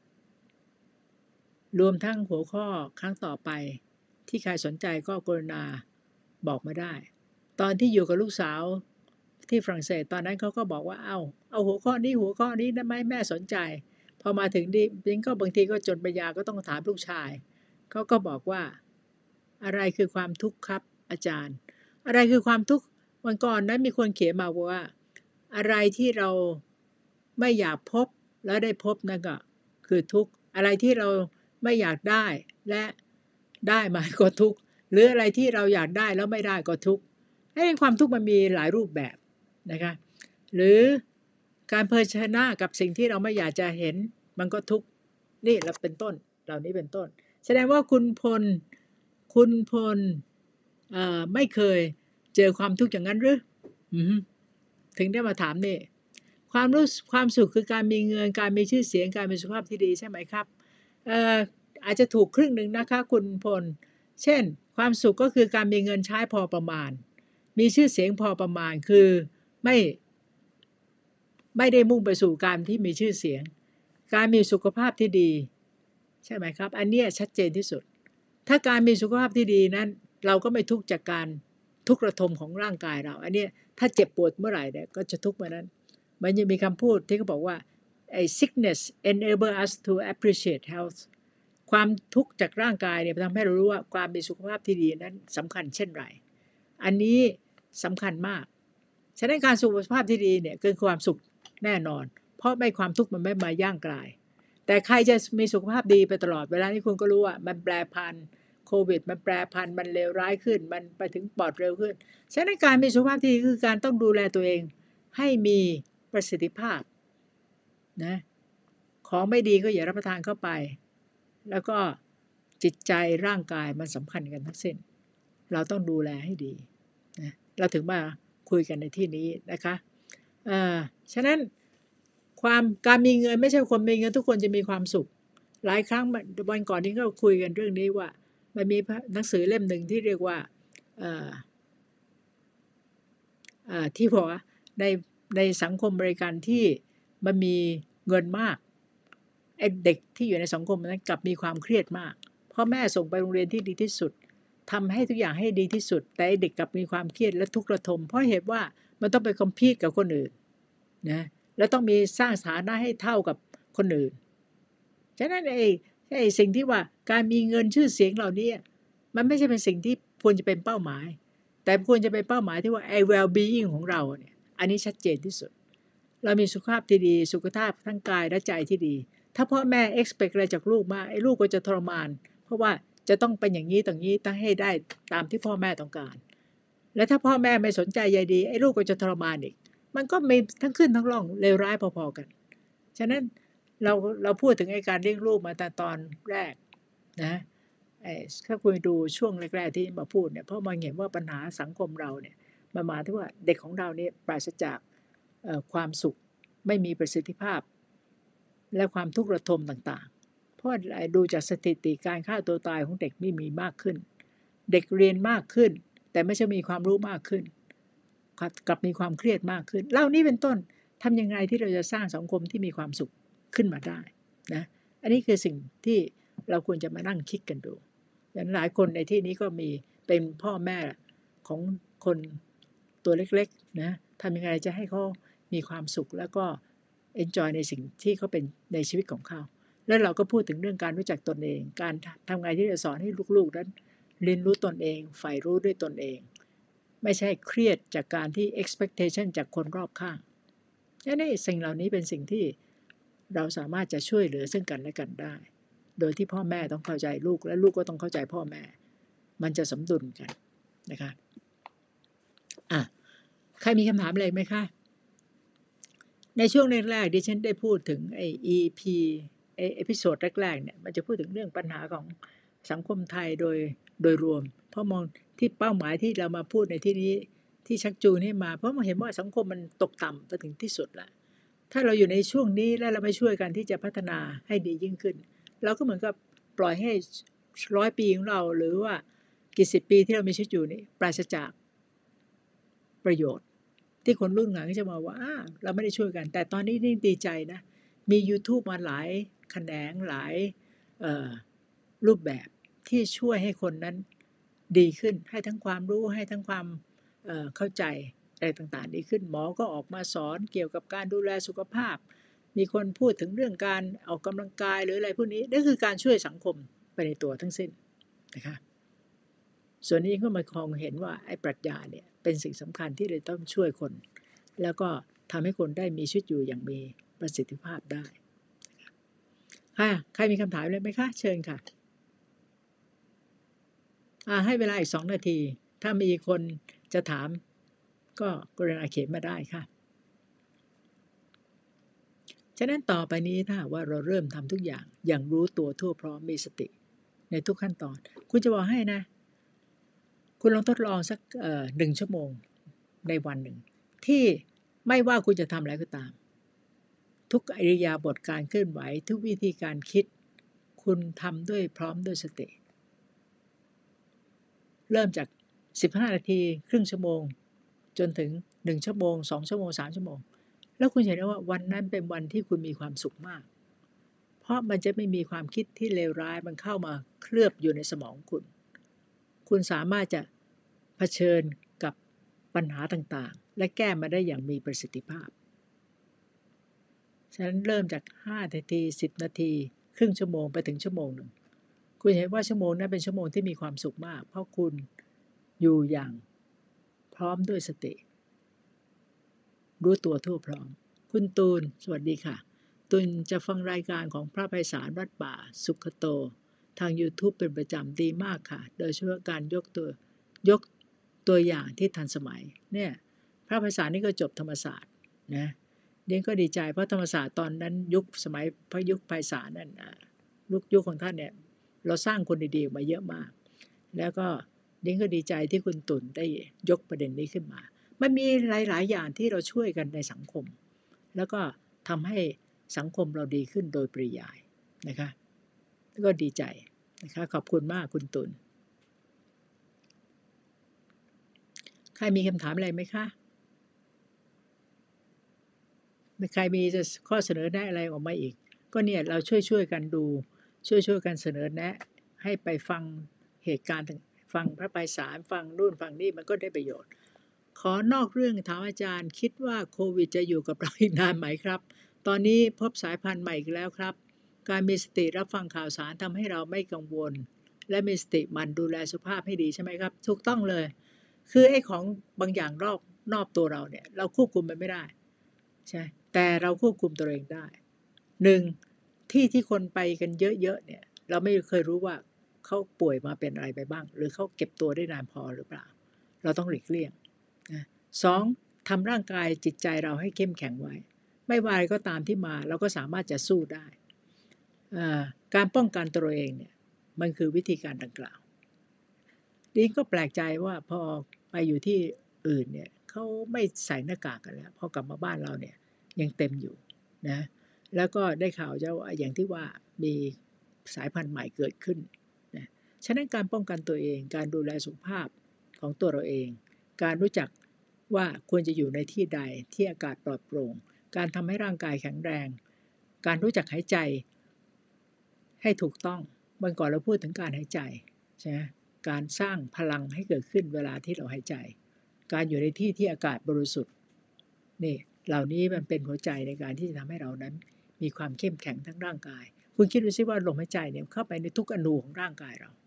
รวมทั้งหัวข้อครั้งต่อไปที่ใครสนใจก็กรุณาบอกมาได้ตอนที่อยู่กับลูกสาวที่ฝรั่งเศสตอนนั้นเขาก็บอกว่าเอาเอาหัวข้อนี้หัวข้อนี้ได้ไหมแม่สนใจพอมาถึงดิฉันก็บางทีก็จนปัญญาก็ต้องถามลูกชายเขาก็บอกว่าอะไรคือความทุกข์ครับอาจารย์อะไรคือความทุกข์วันก่อนนั้นมีคนเขียนมาว่าอะไรที่เราไม่อยากพบแล้วได้พบนั่นก็คือทุกข์อะไรที่เราไม่อยากได้และได้มาก็ทุกข์หรืออะไรที่เราอยากได้แล้วไม่ได้ก็ทุกข์ไอ้ความทุกข์มันมีหลายรูปแบบนะคะหรือการเผชิญหน้ากับสิ่งที่เราไม่อยากจะเห็นมันก็ทุกข์นี่เราเป็นต้นเหล่านี้เป็นต้นแสดงว่าคุณพลคุณพลเอ่อไม่เคยเจอความทุกข์อย่างนั้นหรืออืมถึงได้มาถามนี่ความรู้ความสุขคือการมีเงินการมีชื่อเสียงการมีสุขภาพที่ดีใช่ไหมครับเอ่ออาจจะถูกครึ่งหนึ่งนะคะคุณพลเช่นความสุขก็คือการมีเงินใช้พอประมาณมีชื่อเสียงพอประมาณคือไม่ไม่ได้มุ่งไปสู่การที่มีชื่อเสียงการมีสุขภาพที่ดีใช่ไหมครับอันนี้ชัดเจนที่สุดถ้าการมีสุขภาพที่ดีนั้นเราก็ไม่ทุกข์จากการทุกข์ระทมของร่างกายเราอันนี้ถ้าเจ็บปวดเมื่อไหร่เนี่ยก็จะทุกข์เมื่อนั้นมันยังมีคำพูดที่เขาบอกว่าไอ้ sickness enable us to appreciate health ความทุกข์จากร่างกายเนี่ยทำให้เรารู้ว่าความมีสุขภาพที่ดีนั้นสำคัญเช่นไรอันนี้สำคัญมากฉะนั้นการสุขภาพที่ดีเนี่ยคือความสุขแน่นอนเพราะไม่ความทุกข์มันไม่มาย่างกลายแต่ใครจะมีสุขภาพดีไปตลอดเวลานี้คุณก็รู้ว่ามันแปรผันโควิดมันแปรผันมันเลวร้ายขึ้นมันไปถึงปอดเร็วขึ้นฉะนั้นการมีสุขภาพที่ดีคือการต้องดูแลตัวเองให้มีประสิทธิภาพนะของไม่ดีก็อย่ารับประทานเข้าไปแล้วก็จิตใจร่างกายมันสำคัญกันทั้งสิ้นเราต้องดูแลให้ดีนะเราถึงมาคุยกันในที่นี้นะคะเอ่อฉะนั้นความการมีเงินไม่ใช่คนมีเงินทุกคนจะมีความสุขหลายครั้งวันก่อนนี้ก็คุยกันเรื่องนี้ว่ามันมีหนังสือเล่มหนึ่งที่เรียกว่าเอ่อเอ่อที่บอกว่าในในสังคมอเมริกันที่มันมีเงินมากไอ้เด็กที่อยู่ในสังคมนั้นกลับมีความเครียดมากพ่อแม่ส่งไปโรงเรียนที่ดีที่สุดทำให้ทุกอย่างให้ดีที่สุดแต่เด็กกลับมีความเครียดและทุกข์ระทมเพราะเหตุว่ามันต้องไปคอมพีตกับคนอื่นนะแล้วต้องมีสร้างฐานะให้เท่ากับคนอื่นฉะนั้นไอ้ไอ้สิ่งที่ว่าการมีเงินชื่อเสียงเหล่านี้มันไม่ใช่เป็นสิ่งที่ควรจะเป็นเป้าหมายแต่ควรจะเป็นเป้าหมายที่ว่าไอ้ well being ของเราเนี่ยอันนี้ชัดเจนที่สุดเรามีสุขภาพที่ดีสุขภาพทั้งกายและใจที่ดีถ้าพ่อแม่ expect อะไรจากลูกมากไอ้ลูกก็จะทรมานเพราะว่าจะต้องเป็นอย่างนี้ต่างนี้ต้องให้ได้ตามที่พ่อแม่ต้องการและถ้าพ่อแม่ไม่สนใจใยดีไอ้ลูกก็จะทรมานอีกมันก็มีทั้งขึ้นทั้งล่องเลวร้ายพอๆกันฉะนั้นเราเราพูดถึงไอ้การเลี้ยงลูกมาแต่ตอนแรกนะไอ้ถ้าคุณดูช่วงแรกๆที่มาพูดเนี่ยเพราะมาเห็นว่าปัญหาสังคมเราเนี่ยมันมาที่ว่าเด็กของเราเนี่ยปราศจากความสุขไม่มีประสิทธิภาพและความทุกข์ระทมต่างๆเพราะดูจากสถิติการฆ่าตัวตายของเด็กนี่มีมากขึ้นเด็กเรียนมากขึ้นแต่ไม่ใช่มีความรู้มากขึ้นกลับมีความเครียดมากขึ้นเหล่านี้เป็นต้นทำยังไงที่เราจะสร้างสังคมที่มีความสุขขึ้นมาได้นะอันนี้คือสิ่งที่เราควรจะมานั่งคิดกันดูอย่างหลายคนในที่นี้ก็มีเป็นพ่อแม่ของคนตัวเล็กๆนะทำยังไงจะให้เขามีความสุขแล้วก็ enjoy ในสิ่งที่เขาเป็นในชีวิตของเขาแล้วเราก็พูดถึงเรื่องการรู้จักตนเองการทำไงที่จะสอนให้ลูกๆนั้นเรียนรู้ตนเองใฝ่รู้ด้วยตนเองไม่ใช่เครียดจากการที่ expectation จากคนรอบข้างนี่สิ่งเหล่านี้เป็นสิ่งที่เราสามารถจะช่วยเหลือซึ่งกันและกันได้โดยที่พ่อแม่ต้องเข้าใจลูกและลูกก็ต้องเข้าใจพ่อแม่มันจะสมดุลกันนะคะอ่ะใครมีคำถามอะไรไหมคะในช่วงแรกๆดิฉันได้พูดถึงไอ้ อี พี ไอ้เอพิโซดแรกๆเนี่ยมันจะพูดถึงเรื่องปัญหาของสังคมไทยโดยโดยรวมเพราะมองที่เป้าหมายที่เรามาพูดในที่นี้ที่ชักจูงให้มาเพราะมาเห็นว่าสังคมมันตกต่ำไปถึงที่สุดแล้วถ้าเราอยู่ในช่วงนี้แล้วเราไม่ช่วยกันที่จะพัฒนาให้ดียิ่งขึ้นเราก็เหมือนกับปล่อยให้ร้อยปีของเราหรือว่ากี่สิบปีที่เรามีชีวิตอยู่นี่ปราศจากประโยชน์ที่คนรุ่นหลังจะมาว่าเราไม่ได้ช่วยกันแต่ตอนนี้นี่ดีใจนะมี YouTube มาหลายแขนงหลายรูปแบบที่ช่วยให้คนนั้นดีขึ้นให้ทั้งความรู้ให้ทั้งความเอ่อเข้าใจอะไรต่างๆดีขึ้นหมอก็ออกมาสอนเกี่ยวกับการดูแลสุขภาพมีคนพูดถึงเรื่องการออกกำลังกายหรืออะไรพวกนี้นั่นคือการช่วยสังคมไปในตัวทั้งสิ้นนะคะส่วนนี้ก็มาคงเห็นว่าไอ้ปรัชญาเนี่ยเป็นสิ่งสำคัญที่เราต้องช่วยคนแล้วก็ทำให้คนได้มีชีวิตอยู่อย่างมีประสิทธิภาพได้ค่ะใครมีคำถามอะไรไหมคะเชิญค่ะอ่าให้เวลาอีกสองนาทีถ้ามีคนจะถามก็กรุณาเขียนมาได้ค่ะฉะนั้นต่อไปนี้ถ้าว่าเราเริ่มทำทุกอย่างอย่างรู้ตัวทั่วพร้อมมีสติในทุกขั้นตอนคุณจะบอกให้นะคุณลองทดลองสักเอ่อหนึ่งชั่วโมงในวันหนึ่งที่ไม่ว่าคุณจะทำอะไรก็ตามทุกอิริยาบถการเคลื่อนไหวทุกวิธีการคิดคุณทำด้วยพร้อมด้วยสติเริ่มจากสิบห้านาทีครึ่งชั่วโมงจนถึงหนึ่งชั่วโมงสองชั่วโมงสามชั่วโมงแล้วคุณเห็นได้ว่าวันนั้นเป็นวันที่คุณมีความสุขมากเพราะมันจะไม่มีความคิดที่เลวร้ายมันเข้ามาเคลือบอยู่ในสมองคุณคุณสามารถจะเผชิญกับปัญหาต่างๆและแก้มาได้อย่างมีประสิทธิภาพฉะนั้นเริ่มจากห้านาทีสิบนาทีครึ่งชั่วโมงไปถึงชั่วโมงหนึ่งคุณเห็นว่าชั่วโมงนั้นเป็นชั่วโมงที่มีความสุขมากเพราะคุณอยู่อย่างพร้อมด้วยสติรู้ตัวทั่วพร้อมคุณตูนสวัสดีค่ะตูนจะฟังรายการของพระไพศาลวัดป่าสุขโตทาง YouTube เป็นประจำดีมากค่ะโดยเฉพาะการยกตัวยกตัวอย่างที่ทันสมัยเนี่ยพระไพศาลนี่ก็จบธรรมศาสตร์นะเดียนก็ดีใจเพราะธรรมศาสตร์ตอนนั้นยุคสมัยพระยุคไพศาลนั่นยุคยุคของท่านเนี่ยเราสร้างคนดีๆมาเยอะมากแล้วก็เดียนก็ดีใจที่คุณตุ่นได้ยกประเด็นนี้ขึ้นมามันมีหลายๆอย่างที่เราช่วยกันในสังคมแล้วก็ทำให้สังคมเราดีขึ้นโดยปริยายนะคะก็ดีใจนะคะขอบคุณมากคุณตุ่นใครมีคำถามอะไรไหมคะมีใครมีจะข้อเสนอแนะอะไรออกมาอีกก็เนี่ยเราช่วยๆกันดูช่วยๆกันเสนอแนะให้ไปฟังเหตุการณ์ฟังพระไพศาลฟังนู่นฟังนี่มันก็ได้ประโยชน์ขอนอกเรื่องถามอาจารย์คิดว่าโควิดจะอยู่กับเราอีกนานไหมครับตอนนี้พบสายพันธุ์ใหม่อีกแล้วครับการมีสติรับฟังข่าวสารทำให้เราไม่กังวลและมีสติมันดูแลสุขภาพให้ดีใช่ไหมครับถูกต้องเลยคือไอ้ของบางอย่างรอบนอกตัวเราเนี่ยเราควบคุมมันไม่ได้ใช่แต่เราควบคุมตัวเองได้หนึ่งที่ที่คนไปกันเยอะๆเนี่ยเราไม่เคยรู้ว่าเขาป่วยมาเป็นอะไรไปบ้างหรือเขาเก็บตัวได้นานพอหรือเปล่าเราต้องหลีกเลี่ยงนะสองทำร่างกายจิตใจเราให้เข้มแข็งไว้ไม่ว่าอะไรก็ตามที่มาเราก็สามารถจะสู้ได้การป้องกันตัวเองเนี่ยมันคือวิธีการดังกล่าวดิฉันก็แปลกใจว่าพอไปอยู่ที่อื่นเนี่ยเขาไม่ใส่หน้ากากกันแล้วพอกลับมาบ้านเราเนี่ยยังเต็มอยู่นะแล้วก็ได้ข่าวจะว่าอย่างที่ว่ามีสายพันธุ์ใหม่เกิดขึ้นนะฉะนั้นการป้องกันตัวเองการดูแลสุขภาพของตัวเราเองการรู้จักว่าควรจะอยู่ในที่ใดที่อากาศปลอดโปร่งการทำให้ร่างกายแข็งแรงการรู้จักหายใจให้ถูกต้องเมื่อก่อนเราพูดถึงการหายใจใช่ไหมการสร้างพลังให้เกิดขึ้นเวลาที่เราหายใจการอยู่ในที่ที่อากาศบริสุทธิ์นี่เหล่านี้มันเป็นหัวใจในการที่จะทำให้เรานั้นมีความเข้มแข็งทั้งร่างกายคุณคิดดูซิว่าลมหายใจเนี่ยเข้าไปในทุกอนูของร่างกายเรา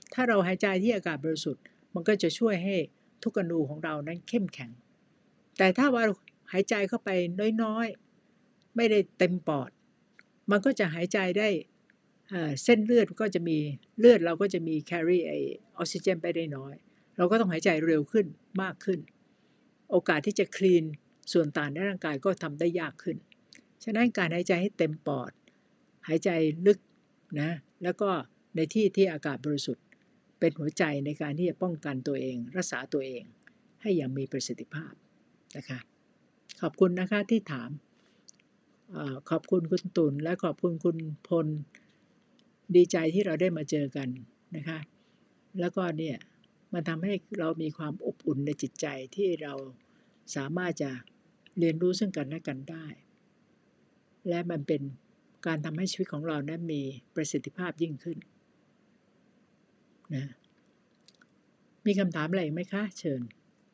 ถ้าเราหายใจที่อากาศบริสุทธิ์มันก็จะช่วยให้ทุกอนูของเรานั้นเข้มแข็งแต่ถ้าว่าหายใจเข้าไปน้อยๆไม่ได้เต็มปอดมันก็จะหายใจได้เส้นเลือดก็จะมีเลือดเราก็จะมี carry ไอออกซิเจนไปได้น้อยเราก็ต้องหายใจเร็วขึ้นมากขึ้นโอกาสที่จะคลีนส่วนต่างในร่างกายก็ทำได้ยากขึ้นฉะนั้นการหายใจให้เต็มปอดหายใจลึกนะแล้วก็ในที่ที่อากาศบริสุทธิ์เป็นหัวใจในการที่จะป้องกันตัวเองรักษาตัวเองให้อย่างมีประสิทธิภาพนะคะขอบคุณนะคะที่ถามอขอบคุณคุณตุ่นและขอบคุณคุณพลดีใจที่เราได้มาเจอกันนะคะแล้วก็เนี่ยมันทำให้เรามีความอบอุ่นในจิตใจที่เราสามารถจะเรียนรู้ซึ่งกันและกันได้และมันเป็นการทำให้ชีวิตของเรานั้นมีประสิทธิภาพยิ่งขึ้นนะมีคำถามอะไรไหมคะเชิญ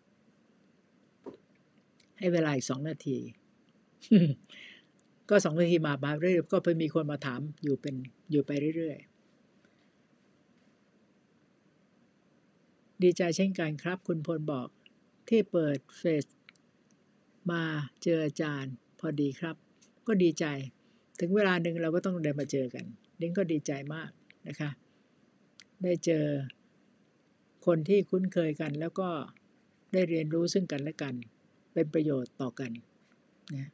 ให้เวลาอีกสองนาที ก็สองนาทีมามาเรื่อยก็เพิ่มมีคนมาถามอยู่เป็นอยู่ไปเรื่อยๆดีใจเช่นกันครับคุณพลบอกที่เปิดเฟซมาเจออาจารย์พอดีครับก็ดีใจถึงเวลาหนึ่งเราก็ต้องเดินมาเจอกันดิ้งก็ดีใจมากนะคะได้เจอคนที่คุ้นเคยกันแล้วก็ได้เรียนรู้ซึ่งกันและกันเป็นประโยชน์ต่อกันนะ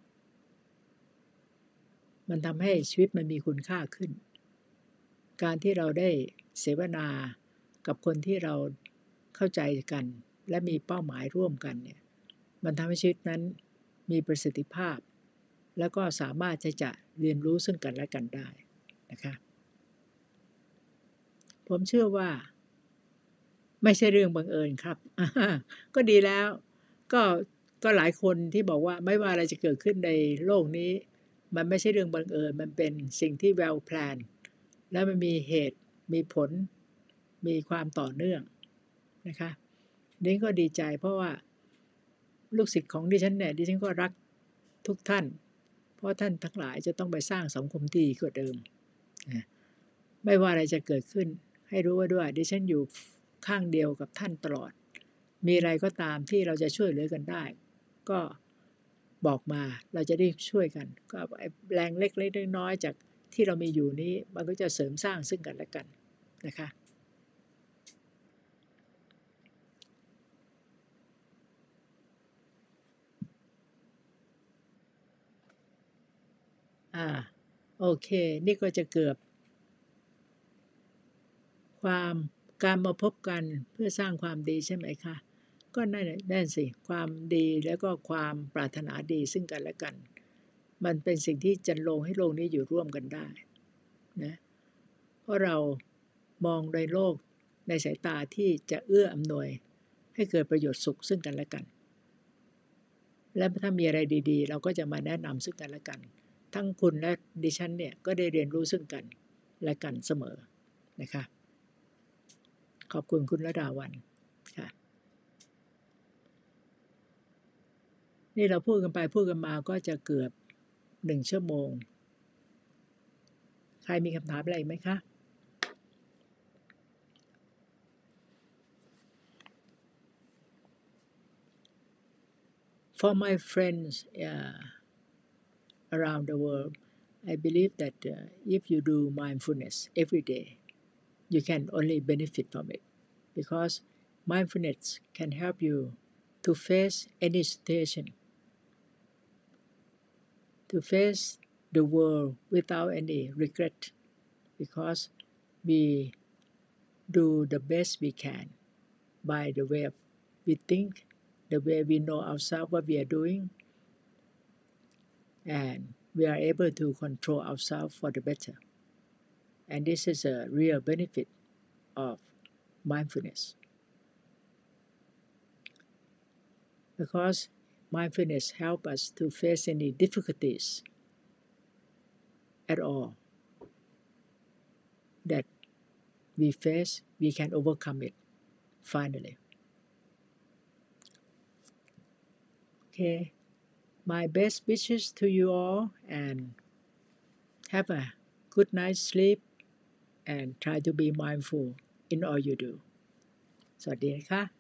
มันทำให้ชีวิตมันมีคุณค่าขึ้นการที่เราได้เสวนากับคนที่เราเข้าใจกันและมีเป้าหมายร่วมกันเนี่ยมันทำให้ชีวิตนั้นมีประสิทธิภาพแล้วก็สามารถที่จะเรียนรู้ซึ่งกันและกันได้นะคะผมเชื่อว่าไม่ใช่เรื่องบังเอิญครับก็ดีแล้วก็ก็หลายคนที่บอกว่าไม่ว่าอะไรจะเกิดขึ้นในโลกนี้มันไม่ใช่เรื่องบังเอิญมันเป็นสิ่งที่ well plan และมันมีเหตุมีผลมีความต่อเนื่องนะคะนี่ก็ดีใจเพราะว่าลูกศิษย์ของดิฉันเนี่ยดิฉันก็รักทุกท่านเพราะท่านทั้งหลายจะต้องไปสร้างสังคมที่ดีกว่าเดิมนะไม่ว่าอะไรจะเกิดขึ้นให้รู้ว่าด้วยดิฉันอยู่ข้างเดียวกับท่านตลอดมีอะไรก็ตามที่เราจะช่วยเหลือกันได้ก็บอกมาเราจะได้ช่วยกันก็แรงเล็กๆน้อยๆจากที่เรามีอยู่นี้มันก็จะเสริมสร้างซึ่งกันและกันนะคะอ่าโอเคนี่ก็จะเกือบความการมาพบกันเพื่อสร้างความดีใช่ไหมคะก็นั่นนั่นสิความดีแล้วก็ความปรารถนาดีซึ่งกันและกันมันเป็นสิ่งที่จะลงให้โลกนี้อยู่ร่วมกันได้นะเพราะเรามองในโลกในสายตาที่จะเอื้ออำนวยให้เกิดประโยชน์สุขซึ่งกันและกันและถ้ามีอะไรดีๆเราก็จะมาแนะนำซึ่งกันและกันทั้งคุณและดิฉันเนี่ยก็ได้เรียนรู้ซึ่งกันและกันเสมอนะคะขอบคุณคุณระดาวันค่ะนี่เราพูดกันไปพูดกันมาก็จะเกือบหนึ่งชั่วโมงใครมีคำถามอะไรไหมคะ For my friends uh, around the world I believe that uh, if you do mindfulness every day you can only benefit from it because mindfulness can help you to face any situation to face the world without any regret because we do the best we can by the way of we think the way we know ourselves what we are doing and we are able to control ourselves for the better and this is a real benefit of mindfulness because mindfulness helps us to face any difficulties at all that we face we can overcome it finally okay my best wishes to you all and have a good night's sleep and try to be mindful in all you do สวัสดีนะคะ